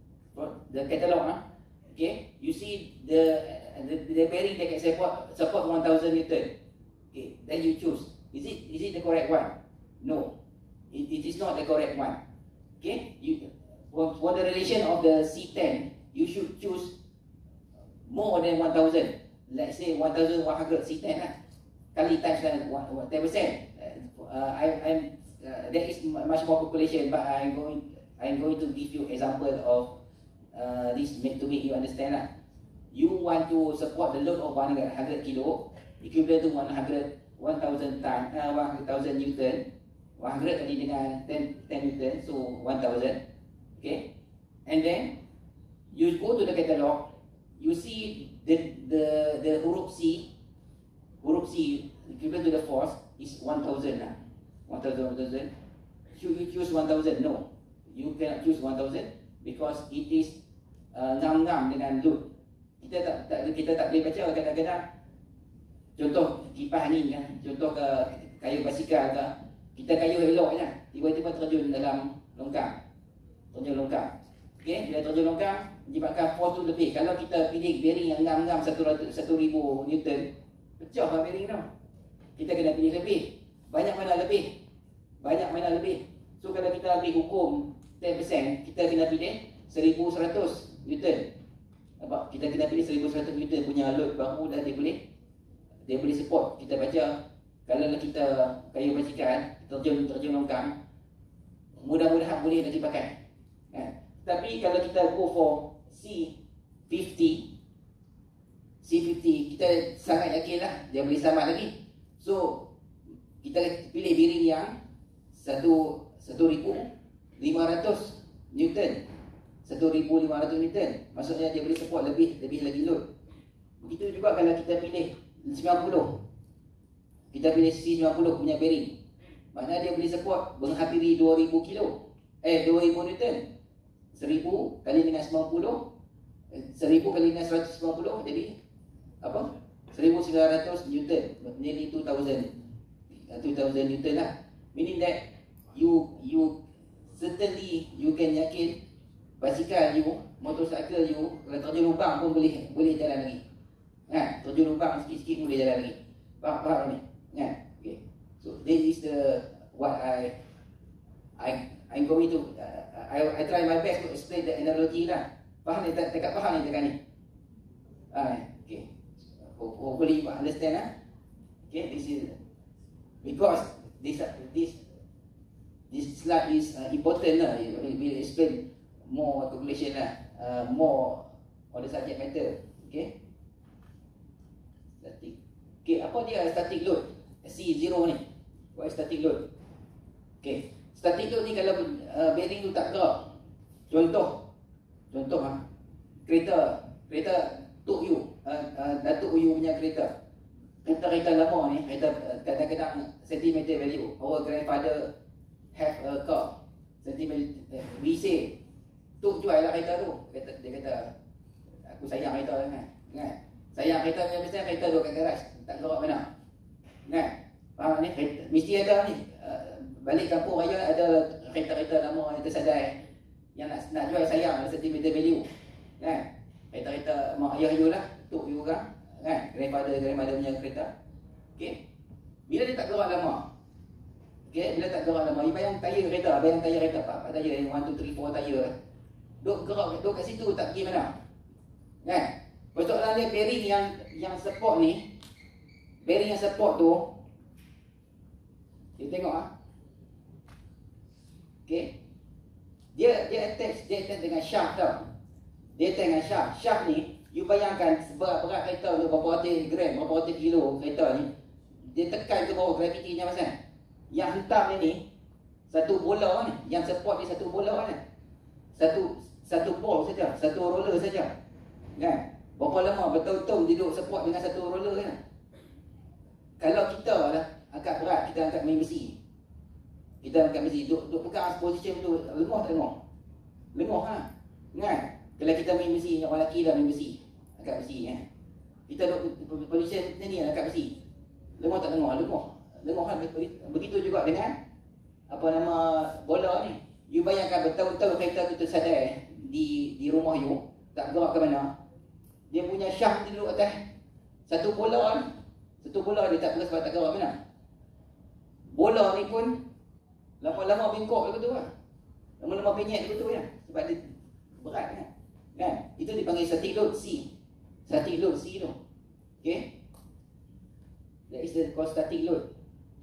The catalog. Huh? Okay. You see the the, the bearing that can support support one thousand newton. Okay. Then you choose. Is it is it the correct one? No. It, it is not the correct one. Okay. You for, for the relation of the C ten, you should choose more than one thousand. Let's say one thousand one hundred C ten lah. Kali times ten percent. Uh, I I'm uh, there is much more calculation, but I'm going I'm going to give you example of uh, this make to make you understand lah. You want to support the load of one hundred kilo, equivalent to one hundred one thousand ton, uh, one thousand newton. one hundred kali dengan ten newton, so one thousand. Okay, and then you go to the catalog. You see the the the huruf C, huruf C equivalent to the force is one thousand lah. one thousand, one thousand. Should you choose one thousand? No, you cannot choose one thousand because it is uh, ngam-ngam dengan load. Kita tak, tak kita tak boleh baca kadang-kadang. Contoh kipas ni kan, contoh ke kayu basikal ke, kita kayu elok je, tiba-tiba terjun dalam longkang. Terjun longkang. Okey, bila terjun longkang menyebabkan force tu lebih. Kalau kita pilih bearing yang ngam-ngam satu ribu newton, pecah lah bearing tu. Kita kena pilih lebih. Banyak mana lebih? Banyak mana lebih? So kalau kita ambil hukum ten percent, kita kena pilih seribu seratus newton. Nampak? Kita kena pilih seribu seratus newton punya load baru dan dia boleh dia boleh support. Kita baca kalau kita kayu basikal terjun terjun longkang, mudah-mudahan boleh nak dipakai. Kan? Tapi kalau kita go for C fifty, C fifty kita sangat yakinlah dia boleh selamat lagi. So kita pilih bearing yang satu satu ribu lima ratus newton, satu ribu lima ratus newton. Maksudnya dia boleh support lebih lebih lagi load. Begitu juga kalau kita pilih sembilan puluh, kita pilih C sembilan puluh punya bearing, maknanya dia boleh support menghampiri dua ribu kilo, eh dua ribu newton. Seribu kali dengan sembilan puluh, seribu kali dengan seratus sembilan puluh, jadi apa? seribu sembilan ratus newton, nearly two thousand newton lah. Meaning that you you certainly you can yakin basikal you, motorcycle you, kalau terjun lubang pun boleh boleh jalan lagi. Kan? Terjun lubang sikit-sikit boleh jalan lagi. Faham faham ni? Kan? Okay. So this is the what I I I'm going to uh, I I try my best to explain the analogy lah. Faham ni? Tak tak faham ni dekat ni. Ah, okay. Hopefully you understand lah. Okay, this is because this this this slide is uh, important lah. It will explain more calculation lah, uh, more on the subject matter. Okay. Static. Okay, apa dia static load? C zero ni. What is static load? Okay, static load ni kalau uh, bearing tu tak gerak. Contoh, contoh ha, kereta, kereta Tok U, uh, uh, Datuk U punya kereta. Kereta-kereta lama ni, kereta uh, kadang-kadang sentimeter value. Our grandfather have a car. Sentimeter, uh, we say, Tok jual lah kereta tu. Kata, dia kata, aku sayang kereta kan. Kan? Sayang kereta punya biasanya kereta tu kat garaj. Tak gerak mana. Kan? Faham ni? Kereta, mesti ada ni. Uh, balik kampung raya ada kereta-kereta lama yang tersadai. Yang nak, nak jual sayang sentimeter value. Kan? Kereta-kereta mak ayah you lah. Tok you orang. Kan? Grandfather, grandmother punya kereta. Okay? Bila dia tak gerak lama. Okay? Bila tak gerak lama. You bayang tayar kereta. Bayang tayar kereta. Pak tayar yang one, two, three, four tayar. Duk gerak, duk kat situ tak pergi mana. Kan? Persoalan dia bearing yang yang support ni, bearing yang support tu, kita tengok ah. Okay. Dia dia attach, dia attach dengan shaft tau. Dia attach dengan shaft. Shaft ni, you bayangkan berat, berat kereta tu berapa ratus gram, berapa ratus kilo kereta ni. Dia tekan ke bawah gravity nya pasal. Yang hentam ni ni, Satu bola ni, yang support ni satu bola ni. Satu satu ball saja, satu roller saja. Kan? Berapa lama betul-betul duduk support dengan satu roller kan? Kalau kita lah angkat berat, kita angkat main besi. Kita angkat besi, duduk, duduk pegang position tu, lemah tak lemah? Lemah ha? Kan? Kalau kita main besi, orang lelaki dah main besi, angkat besi kan? Kita duduk position ni angkat besi, lemah tak lemah? Lemah. Lemah kan? Begitu juga dengan apa nama bola ni. You bayangkan betul-betul kereta tu tersadai di di rumah you, tak gerak ke mana. Dia punya syaf duduk atas satu bola ni. Satu bola dia tak gerak sebab tak gerak mana. Bola ni pun lama-lama bengkok begitu kan. Lama-lama penyet begitu kan. Sebab dia berat kan. Kan? Itu dipanggil static load C. Static load C tu. Okay. That is the called static load.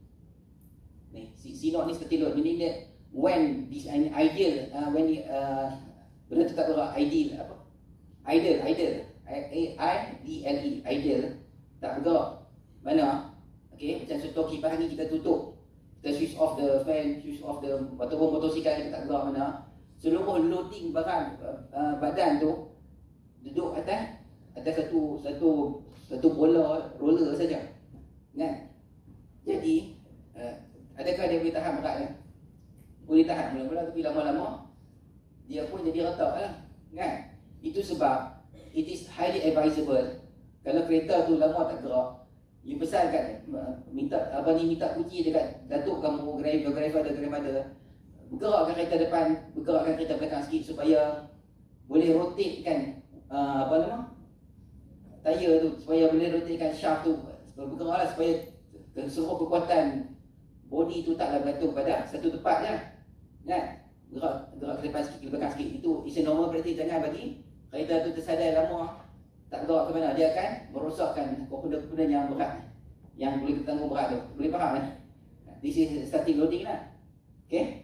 Ni, C, C naught ni static load. Meaning that when this ideal, uh, when uh, benda tu tak gerak, ideal apa? Idle, idle. I D L E, idle. Tak bergerak. Mana? Okay, macam contoh kipas ni kita tutup. Kita switch off the fan, switch off the ataupun motosikal kita tak gerak mana. Seluruh loading barang uh, badan tu duduk atas atas satu satu satu bola roller saja. Kan? Jadi, uh, adakah dia boleh tahan berat kan? Boleh tahan mula-mula, tapi lama-lama dia pun jadi retak lah. Kan? Itu sebab it is highly advisable kalau kereta tu lama tak gerak, you pesan kat minta apa ni minta kunci dekat datuk kamu, driver driver ada grandmother, bergerakkan kereta depan, bergerakkan kereta belakang sikit supaya boleh rotate kan uh, apa nama tayar tu, supaya boleh rotate kan shaft tu, bergeraklah supaya seluruh kekuatan body tu taklah bergantung pada satu tempat je. Kan? Gerak gerak ke depan sikit, ke belakang sikit. Itu is a normal practice. Jangan bagi kereta tu tersadai lama tak gerak ke mana, dia akan merosakkan komponen-komponen yang berat, yang boleh bertanggung berat tu. Boleh faham kan? This is static loading lah. Okay?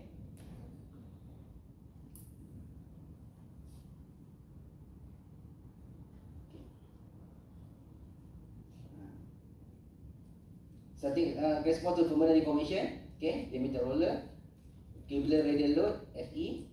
Static uh, response to thermal deformation. Okay, diameter roller, tubular radial load, F E.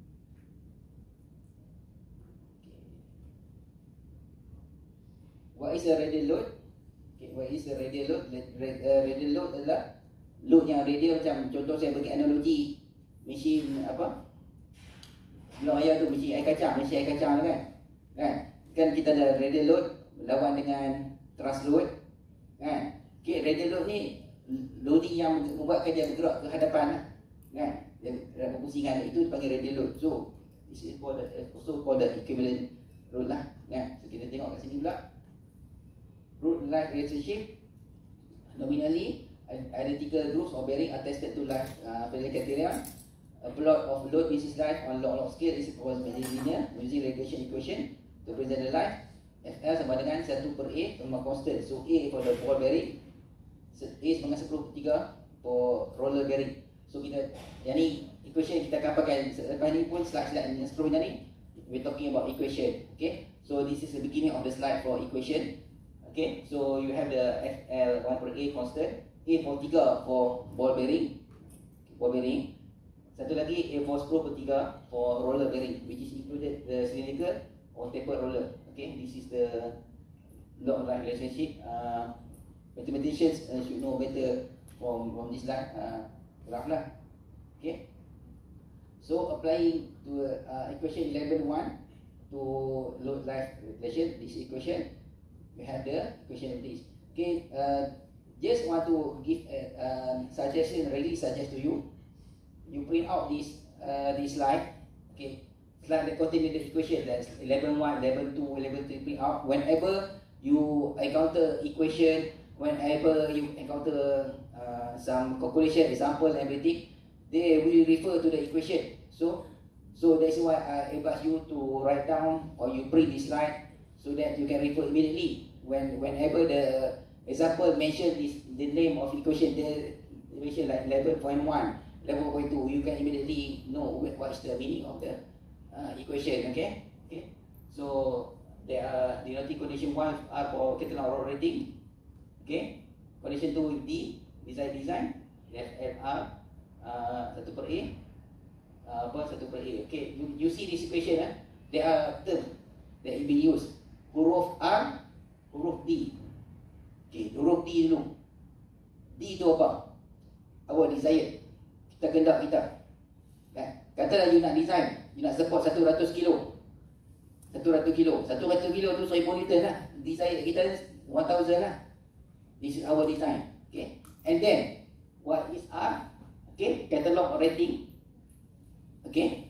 What is a radial load? Okay, what is a radial load? Uh, radial load adalah load yang radial, macam contoh saya bagi analogi mesin apa? Belum ayah tu mesin air kacang, mesin air kacang kan? Kan? Kan kita ada radial load lawan dengan thrust load. Kan? Okay, radial load ni loading yang membuatkan dia bergerak ke hadapan kan? Dia berpusingan itu dipanggil radial load. So, this is called also called the equivalent load lah kan? So, kita tengok kat sini pula. Root life relationship. Nominally, identical grooves or bearing are tested to life uh, criteria. A plot of load basis life on log log scale is approximately linear using regression equation to present the life. F L sama dengan satu per A sama constant. So A for the ball bearing, A sama sepuluh per tiga for roller bearing. So kita, yang ni equation kita akan pakai lepas ni pun slide-slide yang seterusnya ni, we're talking about equation. Okay, so this is the beginning of the slide for equation. Okay, so you have the F L one per A constant, A for tiga for ball bearing, ball bearing. Satu lagi A for sepuluh per tiga for roller bearing, which is included the cylindrical or tapered roller. Okay, this is the log line relationship. Uh, mathematicians uh, should know better from from this line uh, graph lah. Okay, so applying to uh, equation eleven one to load life relation, this equation. We have the equation of this. Okay, uh, just want to give a uh, suggestion, really suggest to you. You print out this uh, this slide. Okay, slide that contain the equation. That's eleven one, eleven two, eleven three. Print out whenever you encounter equation, whenever you encounter uh, some calculation, example, and everything, they will refer to the equation. So, so that's why I advise you to write down or you print this slide, so that you can refer immediately when whenever the example mention this the name of equation, the equation like eleven point one, eleven point two, you can immediately know what is the meaning of the uh, equation. Okay, okay. So there are denoting condition one R for catalog rating. Okay, condition two D design design F L R uh, satu per A, uh, apa satu per A. Okay, you, you see this equation, eh? There are terms that will be used. Huruf R, huruf D. Okay, huruf D dulu. D itu apa? Our desire. Kita kendak kita. Kan? Katalah you nak design, you nak support seratus kilo. seratus kilo. seratus kilo tu seribu liter lah. Desire kita one thousand lah. This is our design. Okay. And then, what is R? Okay, catalog rating. Okay.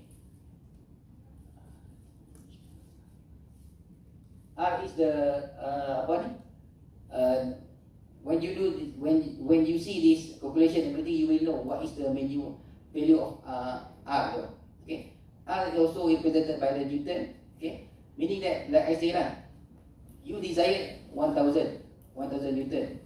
R is the uh, apa ni? Uh, when you do this, when when you see this calculation, everything you will know what is the value value of uh, R. Okay. R is also represented by the Newton. Okay. Meaning that, like I say lah, you desire one thousand, one thousand Newton.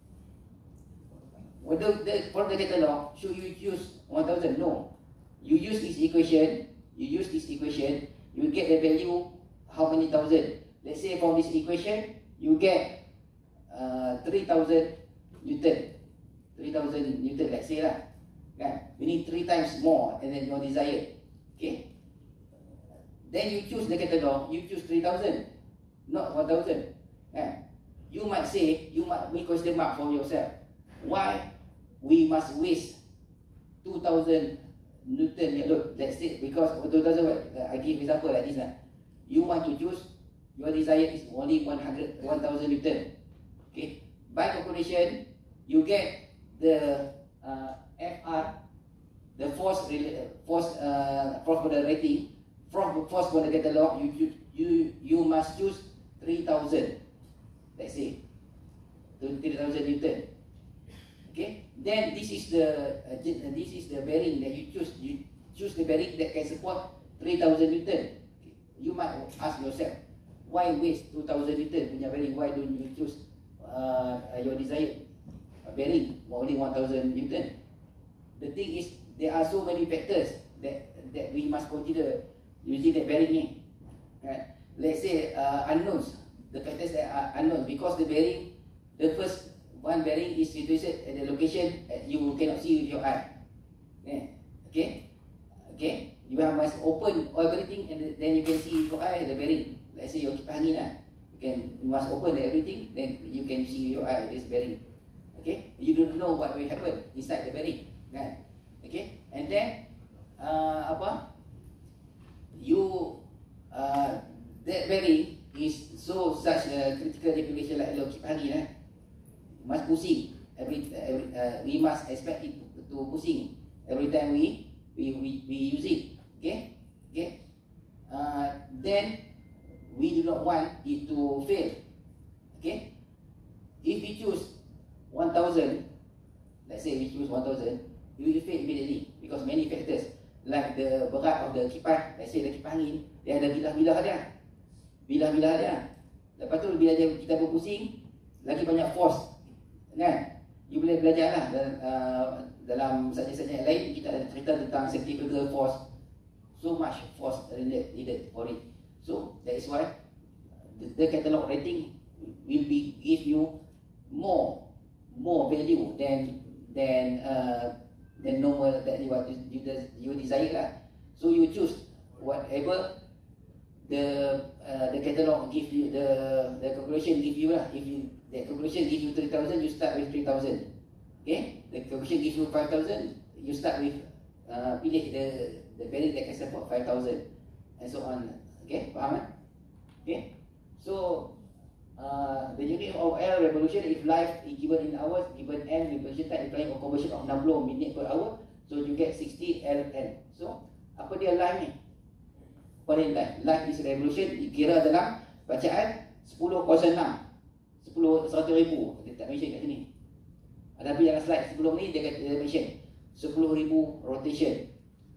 Whether the, for the catalog, should you choose one thousand? No. You use this equation, you use this equation, you get the value how many thousand. Let's say from this equation, you get uh, three thousand Newton. three thousand Newton, let's say lah. Kan? You need three times more than your desire. Okay? Then you choose the catalog, you choose three thousand, not one thousand. Kan? You might say, you might make question mark for yourself. Why we must waste two thousand Newton load? Let's say, because two thousand, I give example like this. You want to choose, your desire is only one hundred, one thousand Newton. Okay. By calculation, you get the uh, F R, the force, force, uh, force for the rating. From force for the catalog, you you you, you must choose three thousand. Let's say three thousand Newton. Okay. Then this is the uh, this is the bearing that you choose. You choose the bearing that can support three thousand Newton. You might ask yourself, why waste two thousand Newton punya bearing? Why don't you choose uh, your desired bearing only one thousand Newton? The thing is, there are so many factors that that we must consider using that bearing ni. Right? Let's say uh, unknowns, the factors that are unknown, because the bearing, the first one bearing is situated at the location that you cannot see with your eye. Okay, okay, okay. You must open everything and then you can see with your eye the bearing. Let's say your kipas angin lah, you can you must open everything, then you can see with your eye this bearing. Okay, you don't know what will happen inside the bearing, kan? Okay, and then uh, apa? You uh, that bearing is so such a critical regulation like your kipas angin lah. Must pusing every, every uh, we must expect it to pusing every time we we we, we use it. Okay, okay. Uh, then we do not want it to fail. Okay, if we choose one thousand, let's say we choose one thousand, we will fail immediately because many factors like the berat of the kipas. Let's say the kipas angin, dia ada bilah-bilah dia, bilah-bilah dia. Lepas tu bila dia, kita berpusing, lagi banyak force. Kan? You boleh belajar lah dalam, uh, dalam subjek-subjek lain kita ada cerita tentang centrifugal force. So much force needed for it. So that is why the, the catalog rating will be give you more more value than than uh, than normal that you want you, you desire lah. So you choose whatever the uh, the catalog give you, the the calculation give you lah. If you the calculation give you three thousand, you start with three thousand. Okay, the calculation give you five thousand, you start with uh, pilih the the bearing that can support five thousand and so on. Okay, faham kan? Okay, so uh, the unit of L revolution if life is given in hours, given N revolution time implying a conversion of enam puluh minit per hour, so you get sixty L N. So apa dia life ni? Pada life, life is revolution dikira dalam bacaan sepuluh kosong enam, sepuluh seratus ribu. Dia tak mention kat sini. Tapi dalam slide sebelum ni dia kata dia mention sepuluh ribu rotation.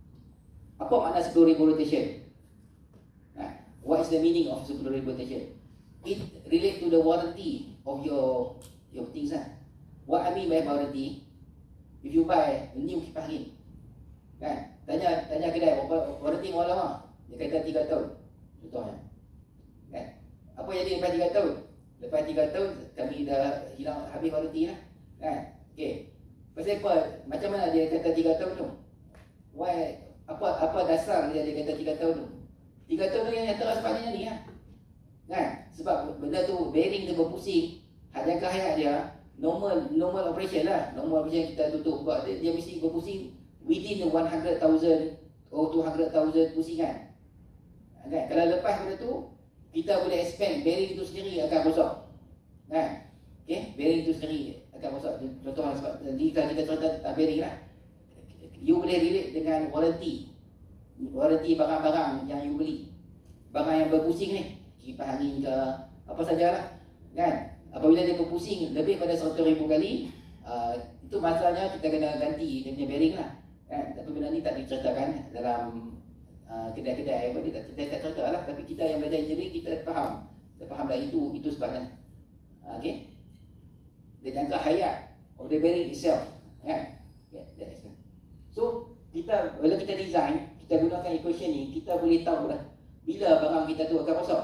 Apa makna sepuluh ribu rotation? Nah, what is the meaning of sepuluh ribu rotation? It relate to the warranty of your your things lah. What I mean by warranty, if you buy a new kipas angin, kan? Tanya tanya kedai warranty berapa lama? Dia kata tiga tahun. Contohnya. Kan? Apa yang jadi lepas tiga tahun? Lepas tiga tahun kami dah hilang habis warranty lah. Kan? Okey. Pasal apa? Macam mana dia kata tiga tahun tu? Why? Apa apa dasar dia, dia kata tiga tahun tu? Tiga tahun tu yang nyata sepatutnya ni lah. Kan? Sebab benda tu bearing tu berpusing. Jangka hayat dia normal normal operation lah. Normal operation kita tutup buat dia, dia mesti berpusing within one hundred thousand or two hundred thousand pusingan. Kan? Kalau lepas benda tu, kita boleh expect bearing itu sendiri akan rosak. Kan? Okay? Bearing itu sendiri akan rosak. Contoh sebab tadi kalau kita contoh tentang bearing lah, you boleh relate dengan warranty. Warranty barang-barang yang you beli. Barang yang berpusing ni, kipas angin ke apa sajalah. Kan? Apabila dia berpusing lebih pada seratus ribu kali, uh, itu masalahnya kita kena ganti dia punya bearing lah. Kan? Tapi benda ni tak diceritakan dalam uh, kedai-kedai apa, dia tak, dia tak cerita lah. Tapi kita yang belajar engineering, kita faham. Kita faham dah itu, itu sebabnya. Uh, okay? Dia jangka hayat of the bearing itself. Kan? Yeah, that is it. So, kita, bila kita design, kita gunakan equation ni, kita boleh tahu lah bila barang kita tu akan rosak.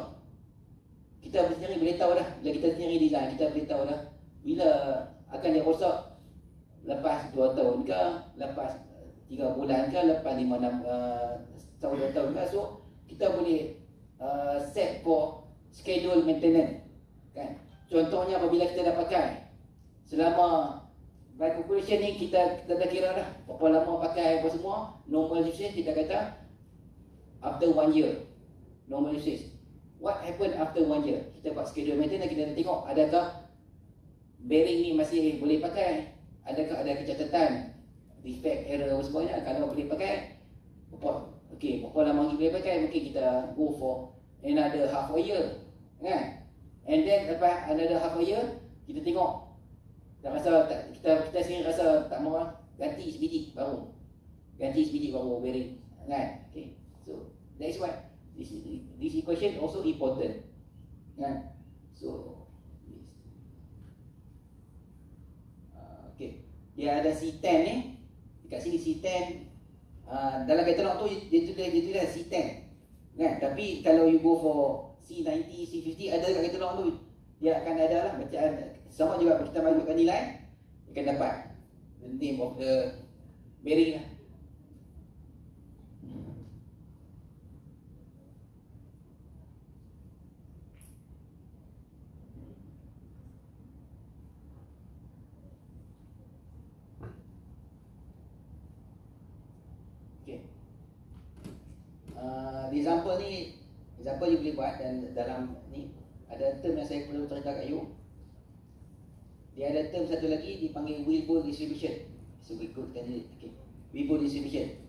Kita sendiri boleh tahu dah, bila kita sendiri design, kita boleh tahu dah bila akan dia rosak. Lepas dua tahun ke, lepas tiga bulan ke, lepas lima enam uh, tahun dua tahun ke. So kita boleh uh, set for schedule maintenance. Kan? Contohnya apabila kita dah pakai selama by calculation ni, kita kita dah kira dah berapa lama pakai apa semua. Normal usage kita kata after one year. Normal usage. What happen after one year? Kita buat schedule maintenance, kita nak tengok adakah bearing ni masih boleh pakai, adakah ada kecacatan, defect, error apa semuanya. Kalau boleh pakai, berapa, okay, berapa lama lagi boleh pakai, mungkin kita go for another half a year. Kan? And then lepas another half a year, kita tengok tak rasa, tak, kita kita sendiri rasa tak mau, ganti sebiji baru. Ganti sebiji baru bearing. Kan? Okay. So, that is why This, this equation also important. Kan? So, uh, okay. Dia ada C ten ni. Dekat sini C ten. Uh, dalam katalog tu dia tulis dia tulis C ten. Kan? Tapi kalau you go for C ninety, C fifty, ada dekat katalog tu, dia akan ada lah bacaan. Sama juga kita masukkan nilai, dia akan dapat the name of the bearing lah. Uh, example ni, example you boleh buat, dan dalam ni ada term yang saya perlu cerita kat you. Dia ada term satu lagi dipanggil Wilbur distribution. So we could can okay. Wilbur distribution.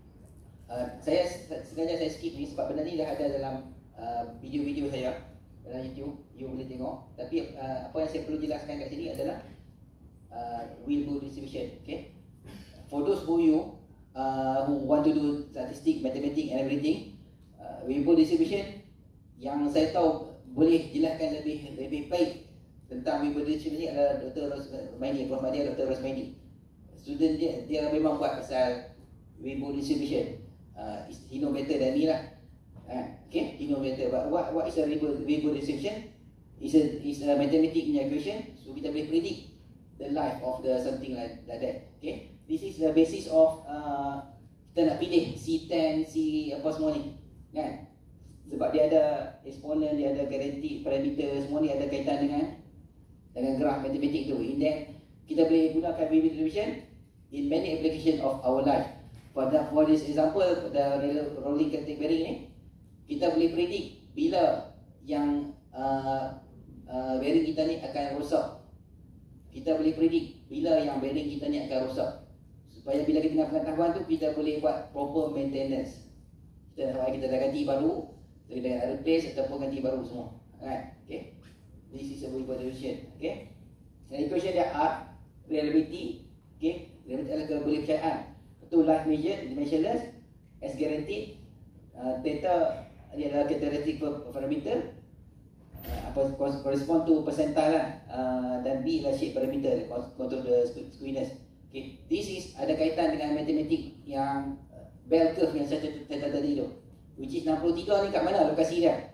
Uh, saya sengaja saya skip ni sebab benda ni dah ada dalam uh, video-video saya dalam YouTube, you boleh tengok. Tapi uh, apa yang saya perlu jelaskan kat sini adalah uh, Wilbur distribution. Okay. For those who you Uh, who want to do statistic, mathematics and everything, uh, Wilbur distribution yang saya tahu boleh jelaskan lebih lebih baik tentang Wilbur distribution ni adalah Doktor Rosmaini, Prof Madia Doktor Rosmaini. Student dia dia memang buat pasal Wilbur distribution. Uh, he know better than me lah. Uh, okay, he know better. But what what is a Wilbur, Wilbur distribution? Is a is a mathematics equation. So kita boleh predict the life of the something like, like that. Okay. This is the basis of uh, kita nak pilih C ten, C apa semua ni. Kan? Sebab dia ada exponent, dia ada guaranteed parameter, semua ni ada kaitan dengan dengan graf matematik tu. In that, kita boleh gunakan Wilbur distribution in many application of our life. For, the, for this example, the rolling static bearing ni, kita boleh predict bila yang uh, uh, bearing kita ni akan rosak. Kita boleh predict bila yang bearing kita ni akan rosak. Supaya bila kita nak pengetahuan tu, kita boleh buat proper maintenance. Kita nak kita dah ganti baru, kita dah replace ataupun ganti baru semua. Right? Okay. This is a Wilbur distribution. Okay. Dan equation dia R, reliability, okay, reliability adalah kepercayaan. Itu life measure, dimensionless, as guaranteed. Uh, theta dia adalah characteristic parameter. Uh, apa correspond to percentile lah. Uh, dan B adalah shape parameter, control the squeakiness. Okay, this is ada kaitan dengan matematik yang uh, bell curve yang saya cerita tadi tu, which is enam puluh tiga ni kat mana lokasi dia?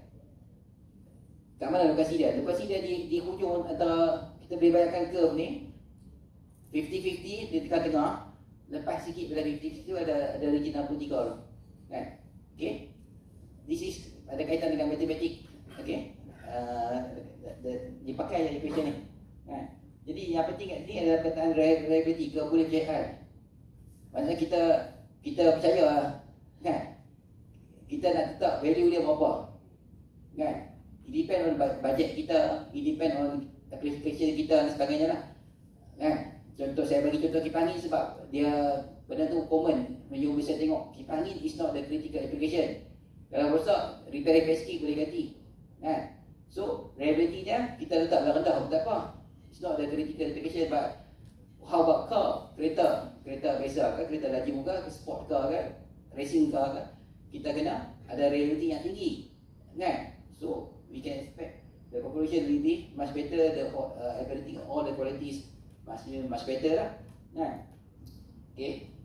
Kat mana lokasi dia? Lokasi dia di, di hujung antara, kita boleh bayangkan curve ni, fifty fifty di tengah-tengah, lepas sikit pada fifty fifty tu ada ada lagi enam puluh tiga tu. Kan? Okay? This is ada kaitan dengan matematik. Okay? Uh, dipakai equation ni. Kan? Jadi yang penting kat sini adalah perkataan reliability, kebolehjayaan. Maksudnya kita kita percaya kan? Kita nak letak value dia berapa. Kan? It depend on budget kita, it depend on application kita dan sebagainya lah. Kan? Contoh saya bagi contoh kipas angin sebab dia benda tu common. You bisa tengok kipas angin is not the critical application. Kalau rosak, repair repair sikit boleh ganti. Kan? So, reliability dia kita letak rendah, tak apa. It's not the critical application, but how about car? Kereta, kereta biasa kan, kereta laju ke, sport car kan, racing car kan. Kita kena ada reliability yang tinggi. Kan? So, we can expect the population will be much better, the uh, ability, all the qualities much, much better lah. Kan? Okay.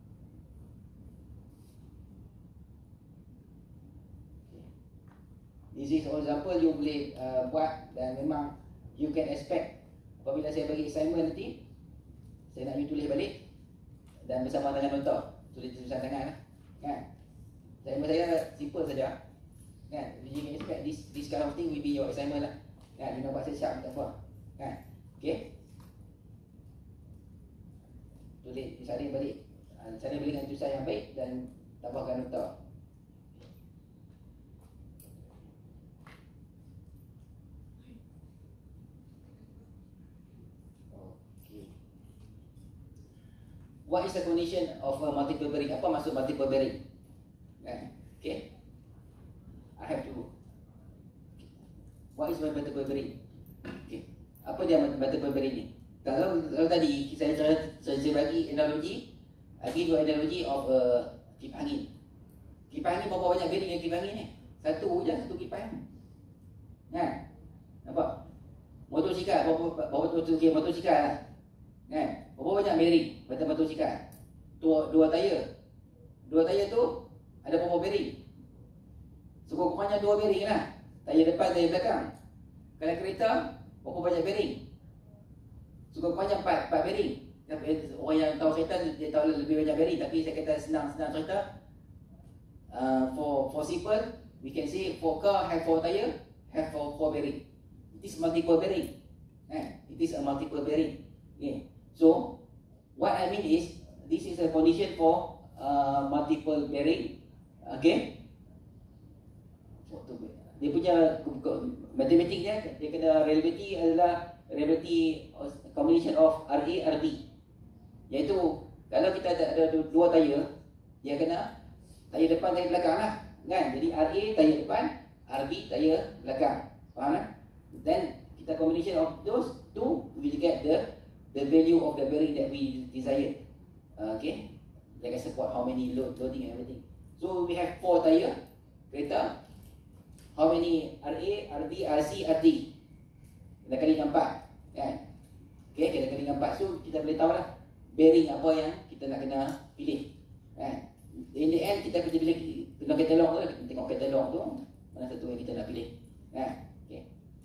This is for example you boleh uh, buat dan memang you can expect apabila saya bagi assignment nanti saya nak you tulis balik dan bersama dengan nota tulis tulisan tangan lah. Kan? Assignment saya simple saja. Kan? You can expect this this kind of thing will be your assignment lah. Kan? You nak buat siap tak apa. Kan? Okay? Tulis salin balik. Uh, salin balik dengan tulisan yang baik dan tambahkan nota. What is the condition of a multiple bearing? Apa maksud multiple bearing? Kan? Okay. I have to. What is multiple bearing? Okay. Apa dia multiple bearing ni? Kalau, kalau tadi saya saya, saya bagi analogi, lagi dua analogi of a kipas angin. Kipas angin berapa banyak bearing yang kipas angin ni? Satu je, satu kipas. Kan? Nampak? Motosikal, berapa berapa motosikal motosikal lah. Kan? Berapa banyak bearing pada motosikal? Dua, dua tayar. Dua tayar tu ada berapa bearing? Sekurang-kurangnya dua bearing lah. Tayar depan, tayar belakang. Kalau kereta, berapa banyak bearing? Sekurang-kurangnya empat, empat bearing. Orang yang tahu kereta dia tahu lebih banyak bearing. Tapi saya kata senang-senang cerita. Uh, for for simple, we can say for car have four tayar, have four, four bearing. It is multiple bearing. Eh, it is a multiple bearing. Okay. So, what I mean is, this is a condition for uh, multiple bearing. Okay. Dia punya matematik dia, dia kena reliability adalah reliability combination of R A, R B. Iaitu, kalau kita ada, ada dua tayar, dia kena tayar depan, tayar belakang lah. Kan? Jadi R A tayar depan, R B tayar belakang. Faham tak? Then, kita combination of those two, we will get the the value of the bearing that we desire. Uh, okay, they can support how many load, loading and everything. So we have four tayar kereta. How many R A, R B, R C, R D? Kita kali dengan empat, kan? Okay, kita kali dengan empat. So kita boleh tahu lah bearing apa yang kita nak kena pilih. Kan? In the end kita kena pilih tengok katalog tu, kita tengok katalog tu mana satu yang kita nak pilih. Kan? Okay.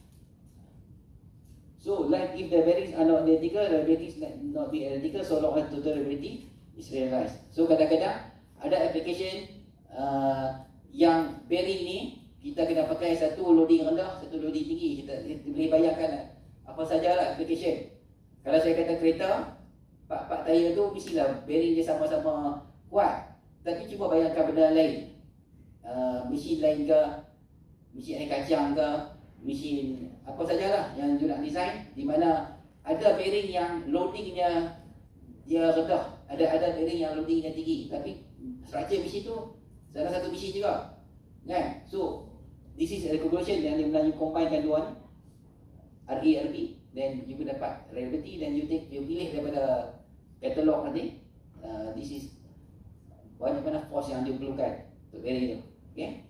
So, like if the bearings are not identical, the bearings not be identical, so long as total reliability is realized. So, kadang-kadang ada application uh, yang bearing ni kita kena pakai satu loading rendah, satu loading tinggi. Kita, kita boleh bayangkan apa sajalah application. Kalau saya kata kereta, pak-pak tayar tu mestilah bearing dia sama-sama kuat. Tapi cuba bayangkan benda lain. Uh, mesin lain ke, mesin air kacang ke, mesin apa sajalah yang you nak design di mana ada bearing yang loadingnya dia rendah, ada ada bearing yang loadingnya tinggi, tapi structure mesin tu salah satu mesin juga, kan? So this is a conclusion yang dimana you combinekan dua ni, R A, R B, then you will dapat reliability, then you take you pilih daripada katalog nanti. Uh, this is banyak mana force yang diperlukan untuk bearing tu, okay?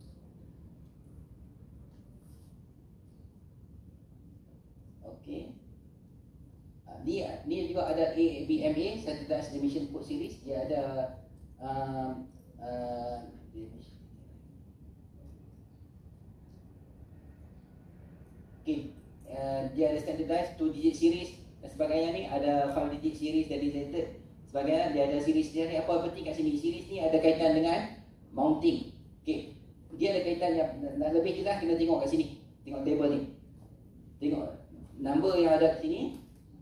Okay. Uh, ni, ni juga ada A B M A, Standardized Emission Code Series. Dia ada um, uh, okay. Uh, dia ada standardized two digit series dan sebagainya ni, ada five-digit series dan designated sebagainya, dia ada series dia ni. Apa penting kat sini, series ni ada kaitan dengan mounting. Okey, dia ada kaitan yang nak lebih jelas kena tengok kat sini. Tengok table ni. Tengok number yang ada kat sini.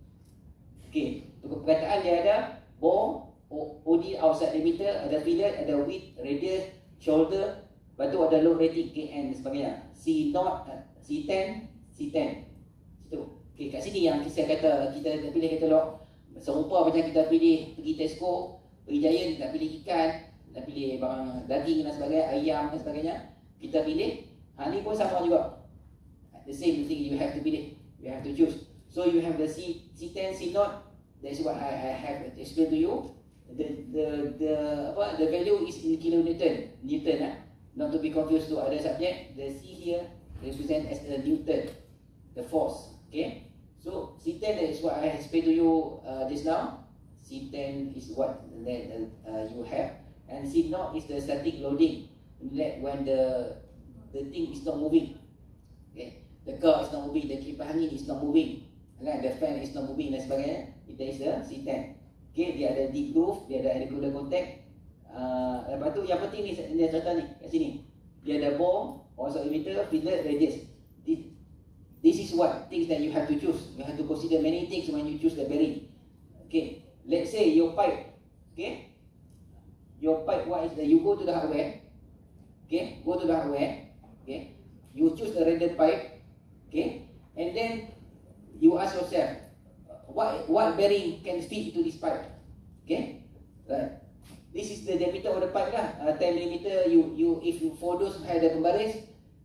Okey, untuk perkataan dia ada bore, O D outside limiter, ada fillet, ada width, radius, shoulder, lepas tu ada load rating K N dan sebagainya. C zero, C ten, C ten. Situ. Okey, kat sini yang saya kata kita pilih katalog serupa macam kita pilih pergi Tesco, pergi Giant, nak pilih ikan, nak pilih barang daging dan sebagainya, ayam dan sebagainya. Kita pilih. Ha ni pun sama juga. The same thing you have to pilih. You have to choose. So you have the C C10, C zero. That's what I, I have explained to you. The the the apa the value is in kilonewton, Newton ah. Not to be confused to other subject. The C here represent as a Newton, the force. Okay. So C ten is what I explained to you uh, just now. C ten is what that uh, you have, and C zero is the static loading. That when the the thing is not moving. Okay. The car is not moving, the kipas angin is not moving, kan? The fan is not moving dan sebagainya. It is the C ten. Okay, dia ada deep groove, dia ada regular contact. Uh, lepas tu yang penting ni, ni contoh ni kat sini. Dia ada bore, also emitter, fillet, radius. This, this is what things that you have to choose. You have to consider many things when you choose the bearing. Okay, let's say your pipe. Okay, your pipe, what is the? You go to the hardware. Okay, go to the hardware. Okay, you choose the random pipe. Okay, and then you ask yourself, what what bearing can fit into this pipe? Okay, right. This is the diameter of the pipe lah. Uh, ten millimeter. You you if you for those who have the pembaris,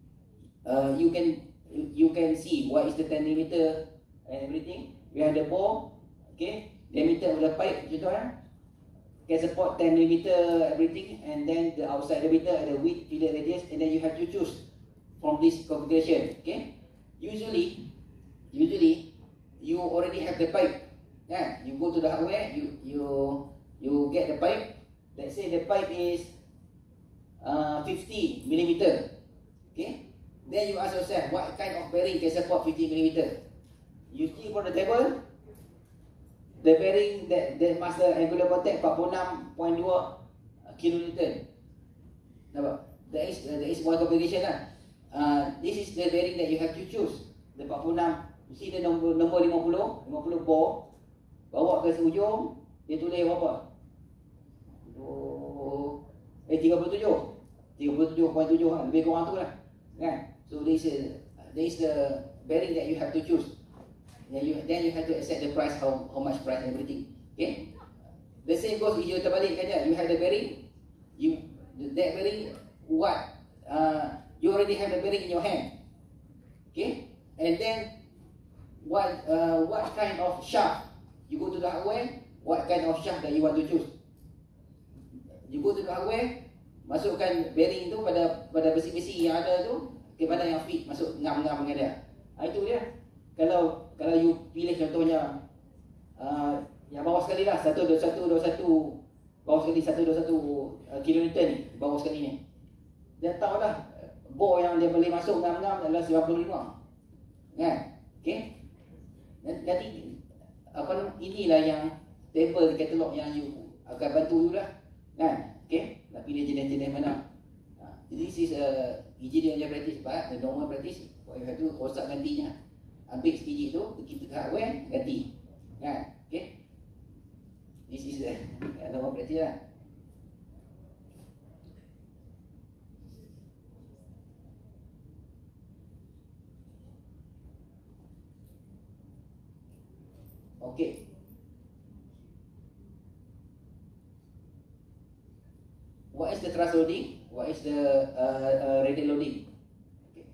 uh, you can you can see what is the ten millimeter and everything. We have the bore. Okay, diameter of the pipe. Contoh lah. Can support ten millimeter everything, and then the outside diameter ada width, fillet, radius, and then you have to choose from this configuration. Okay. Usually, usually you already have the pipe. Yeah, you go to the hardware, you you you get the pipe. Let's say the pipe is uh, fifty millimeter. Okay, then you ask yourself, what kind of bearing can support fifty millimeter? You see from the table, the bearing that that must the angular contact empat puluh enam perpuluhan dua kilonewton. Nampak? That is uh, that is one configuration lah. Uh, this is the bearing that you have to choose. The empat puluh enam. You see the nombor, nombor lima puluh. lima puluh bore. Bawa ke ujung. Dia tulis berapa? Oh, eh tiga puluh tujuh. tiga puluh tujuh perpuluhan tujuh. Lebih kurang tu lah. Kan? So this is, this is the bearing that you have to choose. Then you, then you have to accept the price, how, how much price and everything. Okay? The same goes if you terbalik saja. You have the bearing. You, that bearing, what? Uh, You already have the bearing in your hand, okay? And then, what uh, what kind of shaft? You go to the hardware. What kind of shaft that you want to choose? You go to the hardware, masukkan bearing tu pada pada besi-besi yang ada tu, ke mana yang fit, masuk ngam-ngam dengan dia. Ha, itu dia. Kalau kalau you pilih contohnya uh, yang bawah sekali lah, satu dua satu dua satu bawah sekali satu dua satu uh, kilonewton ni, bawah sekali ni. Dia tahu dah. Bore yang dia boleh masuk ngam-ngam adalah sembilan puluh lima. Kan? Okey. Nanti apa inilah yang table katalog yang you akan bantu you lah. Kan? Okey. Nak pilih jenis-jenis mana. Ha, this is a engineer punya practice part, the normal practice. What you have to rosak gantinya. Ambil sebiji tu, kita ke hardware, ganti. Kan? Okey. This is the normal practice lah. Okay. What is the thrust loading? What is the uh, uh, radial loading? Okay.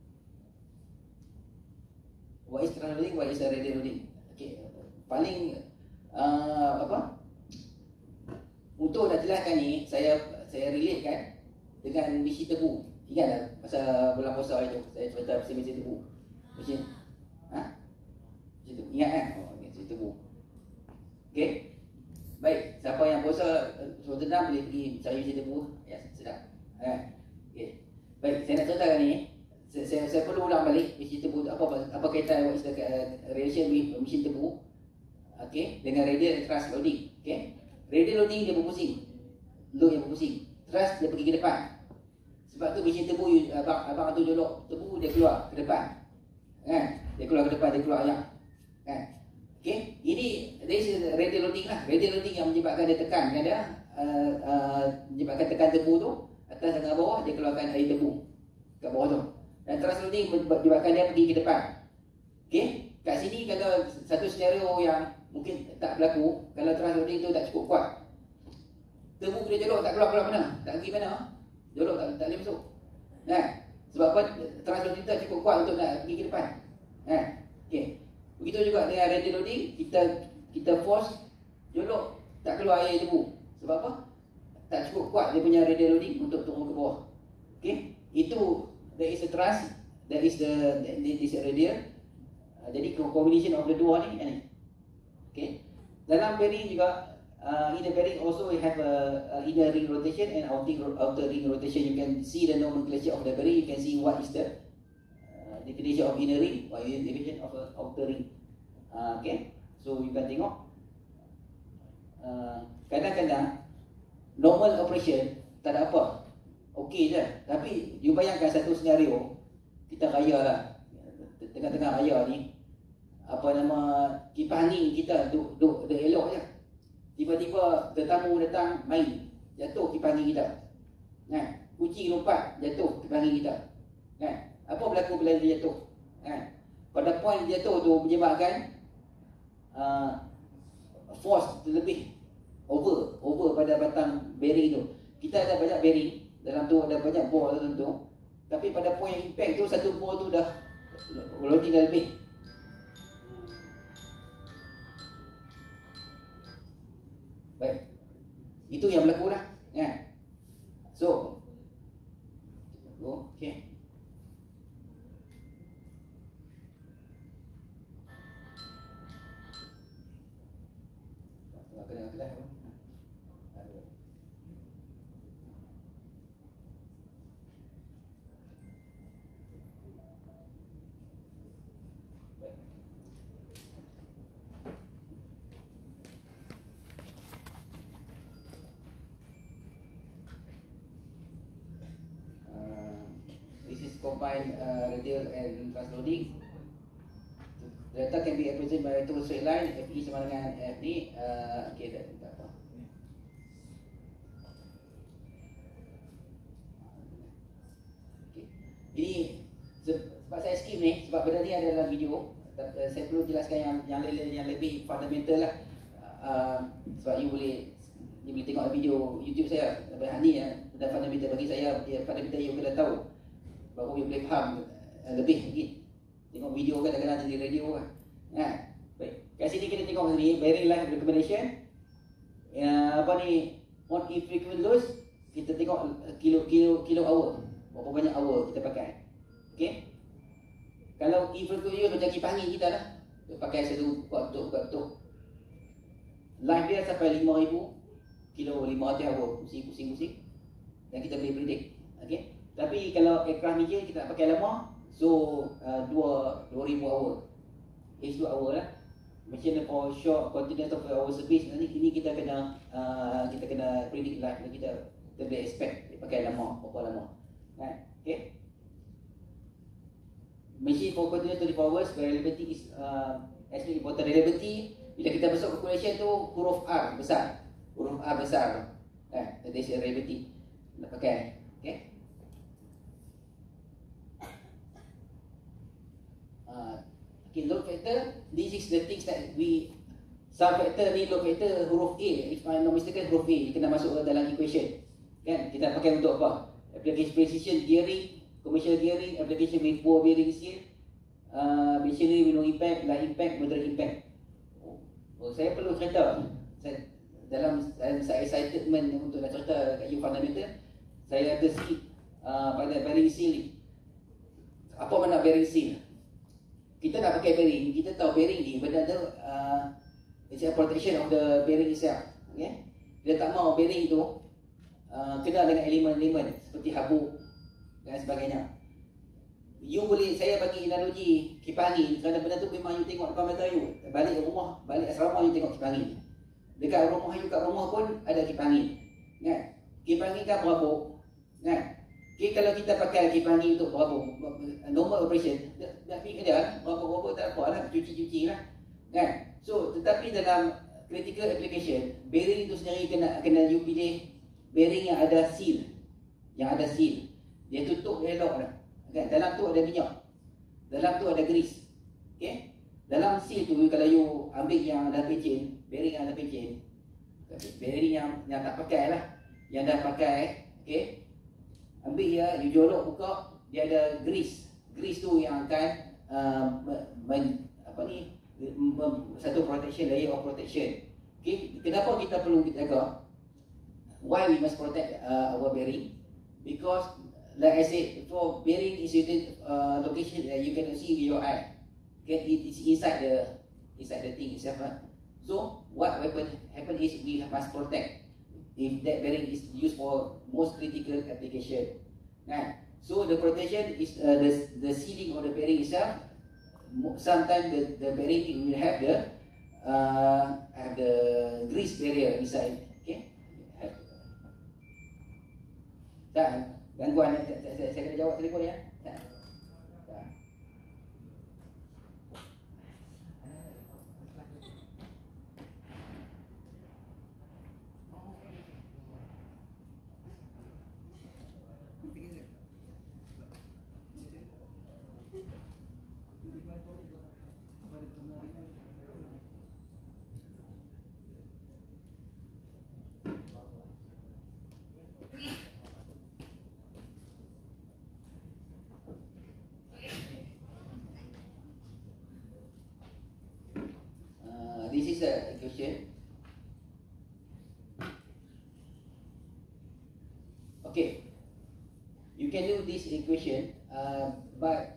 What is thrust loading? What is the radial loading? Okay. Paling uh, apa? Untuk nak jelaskan ni, saya saya relate kan dengan mesin tebu. Ingat tak masa bulan puasa itu saya cerita pasal mesin tebu. Mesin, ha? Mesin tebu. Ingat kan? Tebu. Okey. Baik, siapa yang puasa suatu tenang boleh pergi cari mesin tebu. Ya, sedap. Ha. Okey. Baik, saya nak ceritakan ni. Saya, saya, saya perlu ulang balik mesin tebu tu apa apa kaitan what is the uh, relation with mesin tebu. okey, dengan radial and thrust loading. Okey. Radial loading dia berpusing. Load yang berpusing. Thrust dia pergi ke depan. Sebab tu mesin tebu abang abang tu jolok tebu dia keluar ke depan. Kan? Dia keluar ke depan, dia keluar ayam. Kan? Okey. Ini this is radial loading lah. Radial loading yang menyebabkan dia tekan kan dia uh, uh, menyebabkan tekan tebu tu atas dengan bawah, dia keluarkan air tebu kat bawah tu. Dan thrust loading menyebabkan dia pergi ke depan. Okey. Kat sini kalau satu senario yang mungkin tak berlaku, kalau thrust loading tu tak cukup kuat, tebu dia jolok tak keluar-keluar mana, tak pergi mana, jolok tak, tak boleh masuk. Kan? Sebab apa? Thrust loading tak cukup kuat untuk nak pergi ke depan. Kan? Okey. Begitu juga dengan radial loading, kita kita force jolok tak keluar air tebu. Sebab apa? Tak cukup kuat dia punya radial loading untuk turun ke bawah. Okey. Itu there is a thrust, there is the this radial. Uh, jadi combination of the dua ni kan. Okay. Dalam bearing juga, uh, in the bearing also we have a, a inner ring rotation and outer, outer ring rotation. You can see the nomenclature of the bearing. You can see what is the uh, definition of inner ring, what is the definition of uh, outer ring. Uh, okay. So you can tengok. Uh, kadang-kadang normal operation tak ada apa, okey je. Tapi you bayangkan satu senario, kita raya lah, tengah-tengah raya ni, apa nama, kipas angin kita duk duk duk elok je. Tiba-tiba tetamu datang main, jatuh kipas angin kita. Kan? Kucing lompat, jatuh kipas angin kita. Kan? Apa berlaku bila dia jatuh? Kan? Pada point dia jatuh tu menyebabkan uh, force terlebih over over pada batang bearing tu. Kita ada banyak bearing, dalam tu ada banyak ball tertentu. Tapi pada point impact tu, satu ball tu dah loading dah lebih. Baik. Itu yang berlaku lah. Ya. So. Oh, okay. Kena kelas apa? Combine uh, radial and thrust loading. The data can be represented by two straight line, F E sama dengan F ni. Uh, okay, tak tak apa. Okay. Ini sebab saya skip ni, sebab benda ni ada dalam video. Saya perlu jelaskan yang yang lebih yang lebih fundamental lah. Uh, sebab you boleh you boleh tengok video YouTube saya. Banyak ni ya, benda fundamental bagi saya. Ya, fundamental you kena tahu. Baru you boleh faham uh, lebih lagi. Tengok video kan, kadang-kadang di radio kan. Ha, baik. Kat sini kita tengok sini bearing life recommendation. Uh, apa ni, on infrequent loads, kita tengok kilo kilo kilo hour. Berapa banyak hour kita pakai. Okey. Kalau infrequent use macam kipas angin kita lah, kita pakai satu waktu waktu. Life dia sampai lima ribu kilo lima ratus hour, pusing-pusing-pusing. Dan kita boleh predict. Okey. Tapi kalau aircraft ni je kita pakai lama, so uh, dua ribu hour. Is dua hour lah. Macam for short continuous of our service ni, ini kita kena uh, kita kena predict life, kita kita boleh expect dia pakai lama, berapa lama. Kan? Okay. Machine for continuous twenty-four hours, reliability is uh, actually important. Reliability bila kita masuk calculation tu huruf R besar. Huruf R besar. Kan? That is reliability. Nak pakai. Okay. Uh, okay, load factor, this is the things that we, sum factor ni load factor huruf A, if I'm not mistaken huruf A, dia kena masuk dalam equation. Kan, kita pakai untuk apa? Application precision gearing, commercial gearing, application with poor bearing seal, uh, machinery with no impact, light impact, moderate impact. Oh, oh, saya perlu cerita, saya, dalam, dalam saya excitement untuk nak cerita kat you fundamental, saya ada sikit uh, pada bearing seal ni. Apa makna bearing seal? Kita nak pakai bearing, kita tahu bearing ni benda tu uh, it's a protection of the bearing itself. Okay? Dia tak mau bearing tu uh, kena dengan elemen-elemen seperti habuk dan sebagainya. You boleh, saya bagi analogi kipas angin, kadang-kadang tu memang you tengok depan mata you. Balik rumah, balik asrama you tengok kipas angin. Dekat rumah you, kat rumah pun ada kipas angin. Kan? Kipas angin kan berapa? Kan? Okay, kalau kita pakai kipas angin untuk berapa? Normal operation, nak pergi kerja, berapa-berapa tak apa lah, cuci-cuci lah. Kan? So, tetapi dalam critical application, bearing tu sendiri kena kena you pilih bearing yang ada seal. Yang ada seal. Dia tutup elok dah. Kan? Dalam tu ada minyak. Dalam tu ada grease. Okay? Dalam seal tu, kalau you ambil yang ada pecin, bearing yang ada pecin, bearing yang yang tak pakai lah, yang dah pakai, okay? Ambil ya, you jolok buka, dia ada grease. Grease tu yang akan uh, men, apa ni, satu protection, layer of protection. Okay? Kenapa kita perlu jaga? Why we must protect uh, our bearing? Because like I said, for bearing is certain uh, location that you cannot see with your eye. Okay, it is inside the inside the thing itself. Huh? So what happen happen is we must protect. If that bearing is used for most critical application, right? So the protection is uh, the the sealing of the bearing itself. Sometimes the the bearing will have the uh, have the grease barrier inside. Okay. Dan gangguan, saya, saya, saya kena jawab telefon ya. Tak. Tak. This is a question. Okay, you can do this equation, uh, but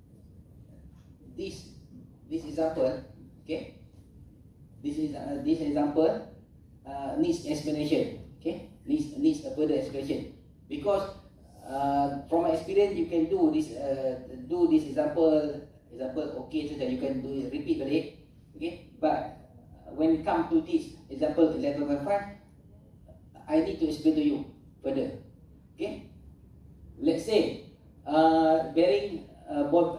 this this example, okay, this is uh, this example uh, needs explanation. Okay, needs needs a further explanation because uh, from my experience, you can do this uh, do this example example okay, so that you can do it, repeat balik. Okay, but when it comes to this example eleven point five, I need to explain to you further. Okay, let's say uh, bearing uh, ball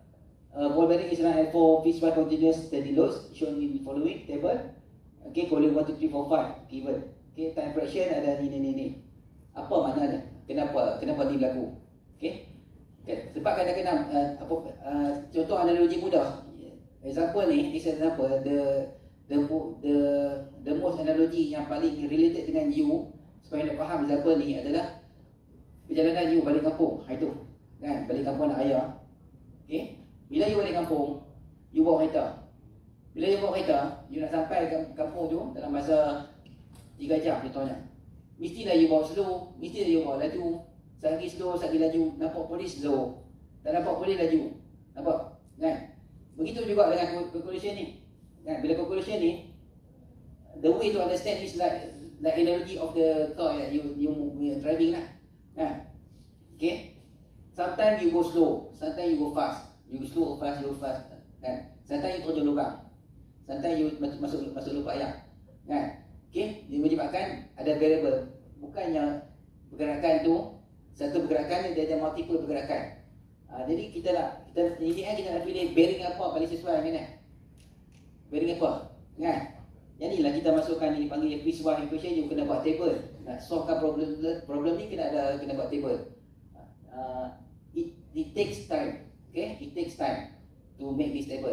uh, ball bearing is run at four piecewise continuous steady loads shown in the following table. Okay, column one two three four five given. Okay, time fraction ada ni ni ni ni. Apa maknanya? Kenapa kenapa ni berlaku? Okay, okay. Sebab kadang-kadang uh, apa uh, contoh analogi mudah. Example ni, this example the The, the the most analogy yang paling related dengan you supaya nak faham example ni adalah perjalanan you balik kampung. Ha, itu kan, balik kampung anak ayah. Okay, bila you balik kampung, you bawa kereta. Bila you bawa kereta, you nak sampai ke kampung tu dalam masa tiga jam contohnya. Mestilah you bawa slow, mestilah you bawa laju. Sagi slow, sagi laju. Nampak polis slow, tak nampak polis laju. Nampak kan? Begitu juga dengan calculation ni. Kan, bila calculation ni, the way to understand is like like analogy of the car that you you, you driving lah. Kan? Okay. Sometimes you go slow, sometimes you go fast. You slow or fast, you go fast. Kan? Sometimes you terjun lubang, sometimes you masuk masuk lubang ayam. Kan? Okay. Dia menyebabkan ada variable. Bukannya pergerakan tu satu pergerakan, dia ada multiple pergerakan. Ha, jadi kita nak kita ini kan kita nak pilih bearing apa paling sesuai dengan ni. Bearing apa? Kan? Yang ni lah kita masukkan ni dipanggil piecewise equation. You kena buat table. Nak solvekan problem problem ni kena ada kena buat table. Uh, it it takes time. Okay? It takes time to make this table.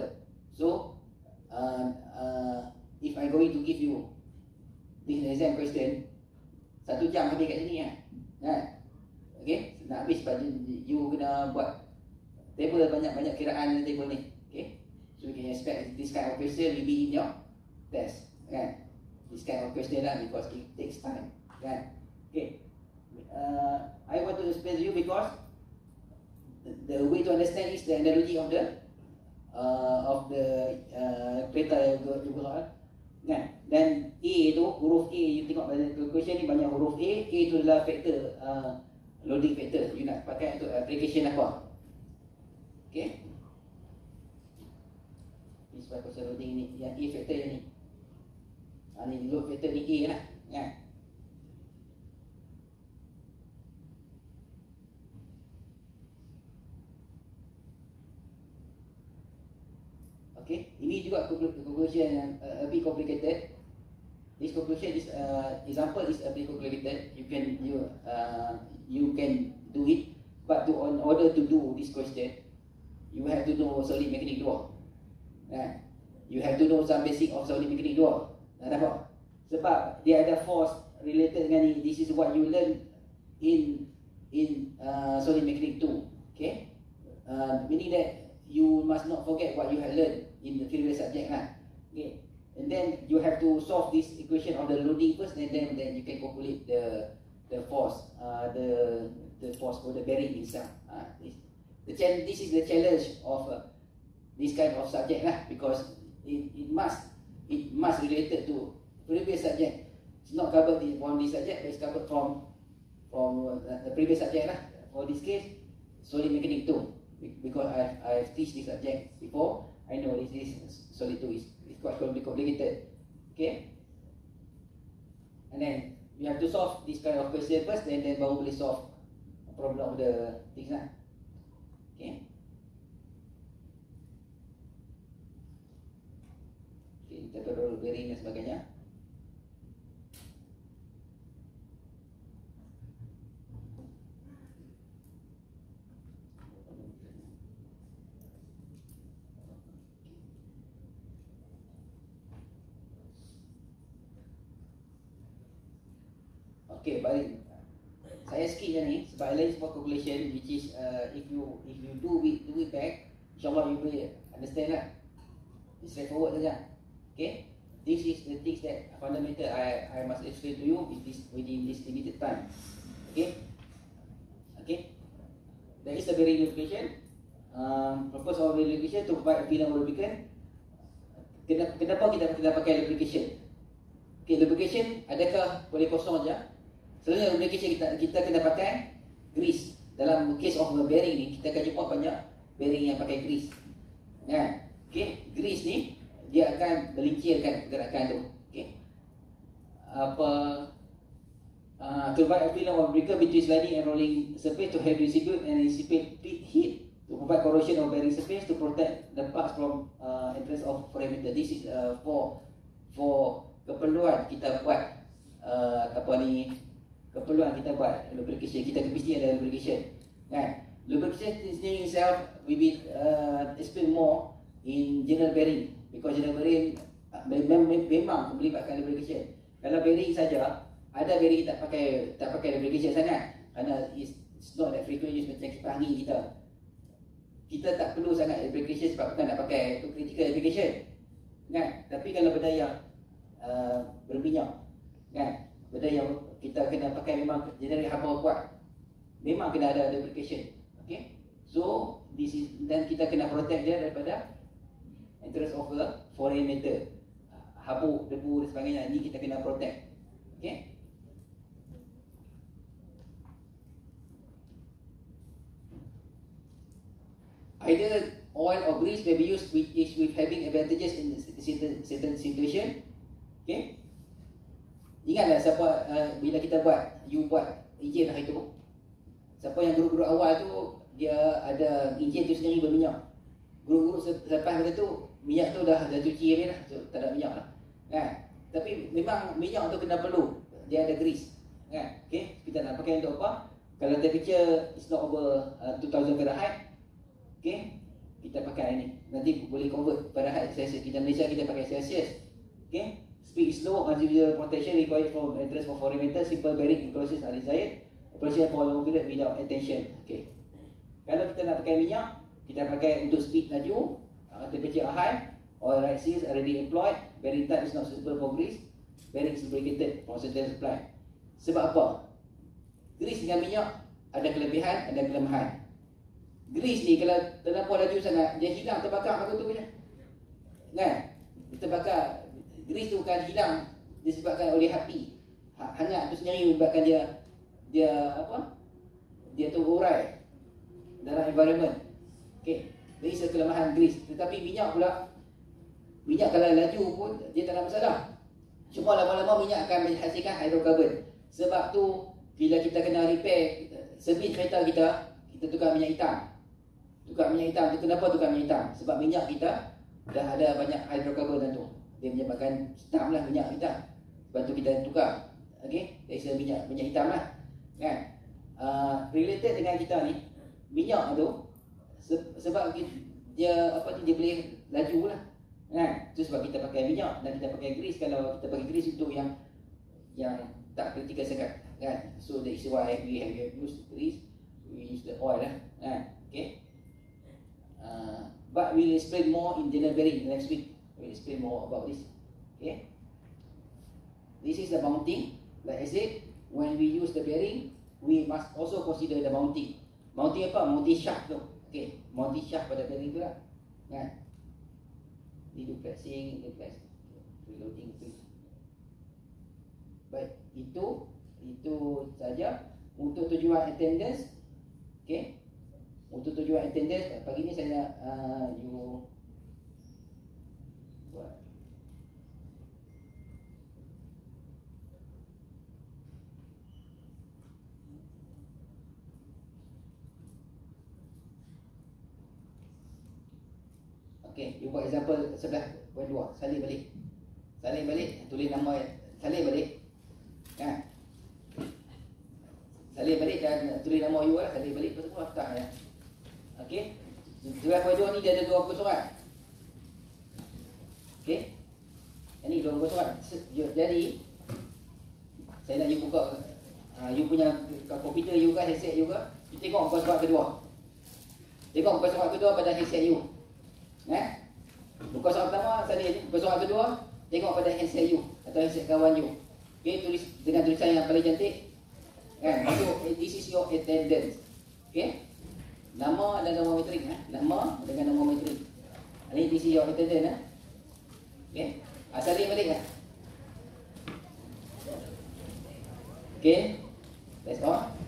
So uh, uh, if I going to give you this exam question, satu jam habis kat sini kan? Kan? Okay? Nak habis sebab you kena buat table banyak-banyak kiraan dalam table ni. Okay? So you can expect this kind of question will be in your test, kan? This kind of question lah because it takes time, kan? Okay. Uh, I want to explain to you because the, the way to understand is the analogy of the uh, of the uh, kereta yang you soal, kan? Dan A tu huruf A, you tengok pada question ni banyak huruf A. A tu adalah factor, uh, loading factor. You nak pakai untuk application apa? Okay. kuasa loading ni, yang A factor yang ni. Ha, ni load factor ni A lah, kan? Okay, ini juga conclusion yang uh, a bit complicated. This conclusion is uh, example is a bit complicated. You can you uh, you can do it, but to in order to do this question, you have to know solid mechanic dua. Nah, you have to know some basic of solid mechanic dua. Nah, nampak? Sebab dia ada force related dengan ni. This is what you learn in in uh, solid mechanic two. Okay, uh, meaning that you must not forget what you have learned in the previous subject lah. Okay, and then you have to solve this equation of the loading first, and then then you can calculate the the force, uh, the the force for the bearing itself. Uh, this, the this is the challenge of uh, this kind of subject lah, because it, it must it must related to previous subject. It's not covered from this subject, but it's covered from from uh, the previous subject lah. For this case, solid mechanic two, because I I've teach this subject before. I know this is solid two is it's quite complicated. Okay, and then you have to solve this kind of question first, and then baru boleh solve problem of the things lah. Okay. Okay, kita perlu bearing dan sebagainya. Okay, baik. Saya skip je ni sebab lain semua calculation, which is uh, if you if you do it do it back, insyaAllah you boleh understand lah. It's straightforward saja. Okay, this is the things that fundamental I I must explain to you with this within this limited time. Okay, okay. There is a very lubrication. Um, purpose of lubrication to provide a film of lubricant. Kenapa, kenapa kita kita pakai lubrication? Okay, lubrication adakah boleh kosong saja? Selalunya lubrication kita kita kena pakai grease. Dalam case of bearing ni kita akan jumpa banyak bearing yang pakai grease. Kan? Okey, grease ni dia akan melincirkan gerakan tu. Okey. Apa uh, to provide a film of lubricant between sliding and rolling surface to help distribute and dissipate heat, to provide corrosion of bearing surface, to protect the parts from uh, entrance of foreign metal. This is uh, for for keperluan kita buat uh, apa ni keperluan kita buat lubrication. Kita mesti ada lubrication, kan? Lubrication sendiri itself will be uh, explain more in general bearing, because general bearing uh, memang memang melibatkan lubrication. Kalau bearing saja, ada bearing tak pakai tak pakai lubrication sangat, kerana it's, it's not that frequent use macam kipas angin kita. Kita tak perlu sangat lubrication sebab kita nak pakai tu critical lubrication, kan? Tapi kalau benda yang uh, berminyak, kan? Benda yang kita kena pakai memang generate haba kuat, memang kena ada lubrication. Okay, so this is, dan kita kena protect dia daripada entrance of the foreign metal, habuk, debu dan sebagainya. Ini kita kena protect. Okay, either oil or grease may be used with, is with having advantages in certain, certain situation. Okay, ingatlah siapa uh, bila kita buat, you buat enjin hari tu, siapa yang guru-guru awal tu dia ada enjin tu sendiri berminyak. Guru-guru selepas benda tu, minyak tu dah dah cuci habis lah, so, tak ada minyak lah, kan? Tapi memang minyak tu kena perlu, dia ada grease, kan? Okay, kita nak pakai untuk apa? Kalau temperature is not over uh, two thousand Fahrenheit, okay, kita pakai ni. Nanti boleh convert Fahrenheit Celsius. Kita Malaysia kita pakai Celsius. Okay, speed is slow, unusual protection required from entrance for foreign metal, simple bearing enclosures are desired, operation for long period without attention. Okay, kalau kita nak pakai minyak, kita pakai untuk speed laju, uh, temperature high, oil right seals already employed, bearing type is not suitable for grease, bearing is lubricated from certain supply. Sebab apa? Grease dengan minyak ada kelebihan, ada kelemahan. Grease ni kalau terlampau laju sangat, dia hilang, terbakar masa tu je, kan? Terbakar. Grease tu kan hilang disebabkan oleh api. Hangat tu sendiri menyebabkan dia dia apa? Dia tu urai dalam environment. Okey, ini is kelemahan grease. Tetapi minyak pula Minyak kalau laju pun dia tak ada masalah. Cuma lama-lama minyak akan menghasilkan hydrocarbon. Sebab tu bila kita kena repair servis kereta kita, kita tukar minyak hitam. Tukar minyak hitam. Kenapa tukar minyak hitam? Sebab minyak kita dah ada banyak hydrocarbon dalam tu. Dia menyebabkan hitam lah minyak hitam. Sebab tu kita tukar. Okey, dari segi minyak minyak hitam lah. Kan? Uh, related dengan kita ni, minyak tu se- sebab dia apa tu dia boleh laju lah. Kan? Itu sebab kita pakai minyak dan kita pakai grease. Kalau kita pakai grease untuk yang yang tak critical sangat, kan? So that is why we have, we have used grease, we use the oil lah, kan? Okay. Uh, but we'll explain more in general bearing next week. We'll explain more about this. Okay. This is the mounting. Like I said, when we use the bearing, we must also consider the mounting. Mounting apa? Mounting shaft tu. Okay. Mounting shaft pada bearing tu lah, kan? Ini flexing, ini flex, reloading tu. Baik, itu itu saja untuk tujuan attendance. Okay. Untuk tujuan attendance, pagi ni saya nak uh, you buat. Okay, you buat example sebelah poin dua, salin balik. Salin balik, tulis nama, salin balik. Kan? Salin balik dan tulis nama you lah, salin balik, lepas tu haftar ya. Okey. Sebelah poin dua ni dia ada dua muka surat. Okey. Ini dua muka surat. Jadi saya nak you buka uh, you punya komputer you ke, headset you ke, you tengok muka surat kedua. Tengok muka surat kedua pada headset you. Eh? Muka surat pertama salin, muka surat kedua tengok pada handset you atau handset kawan you. Okey, tulis dengan tulisan yang paling cantik. Kan? So, this is your attendance. Okey? Nama dan nombor metrik, eh? Nama dengan nombor metrik. Ini this is your attendance, eh? Okey? Ah, salin balik, eh? Okey? That's all.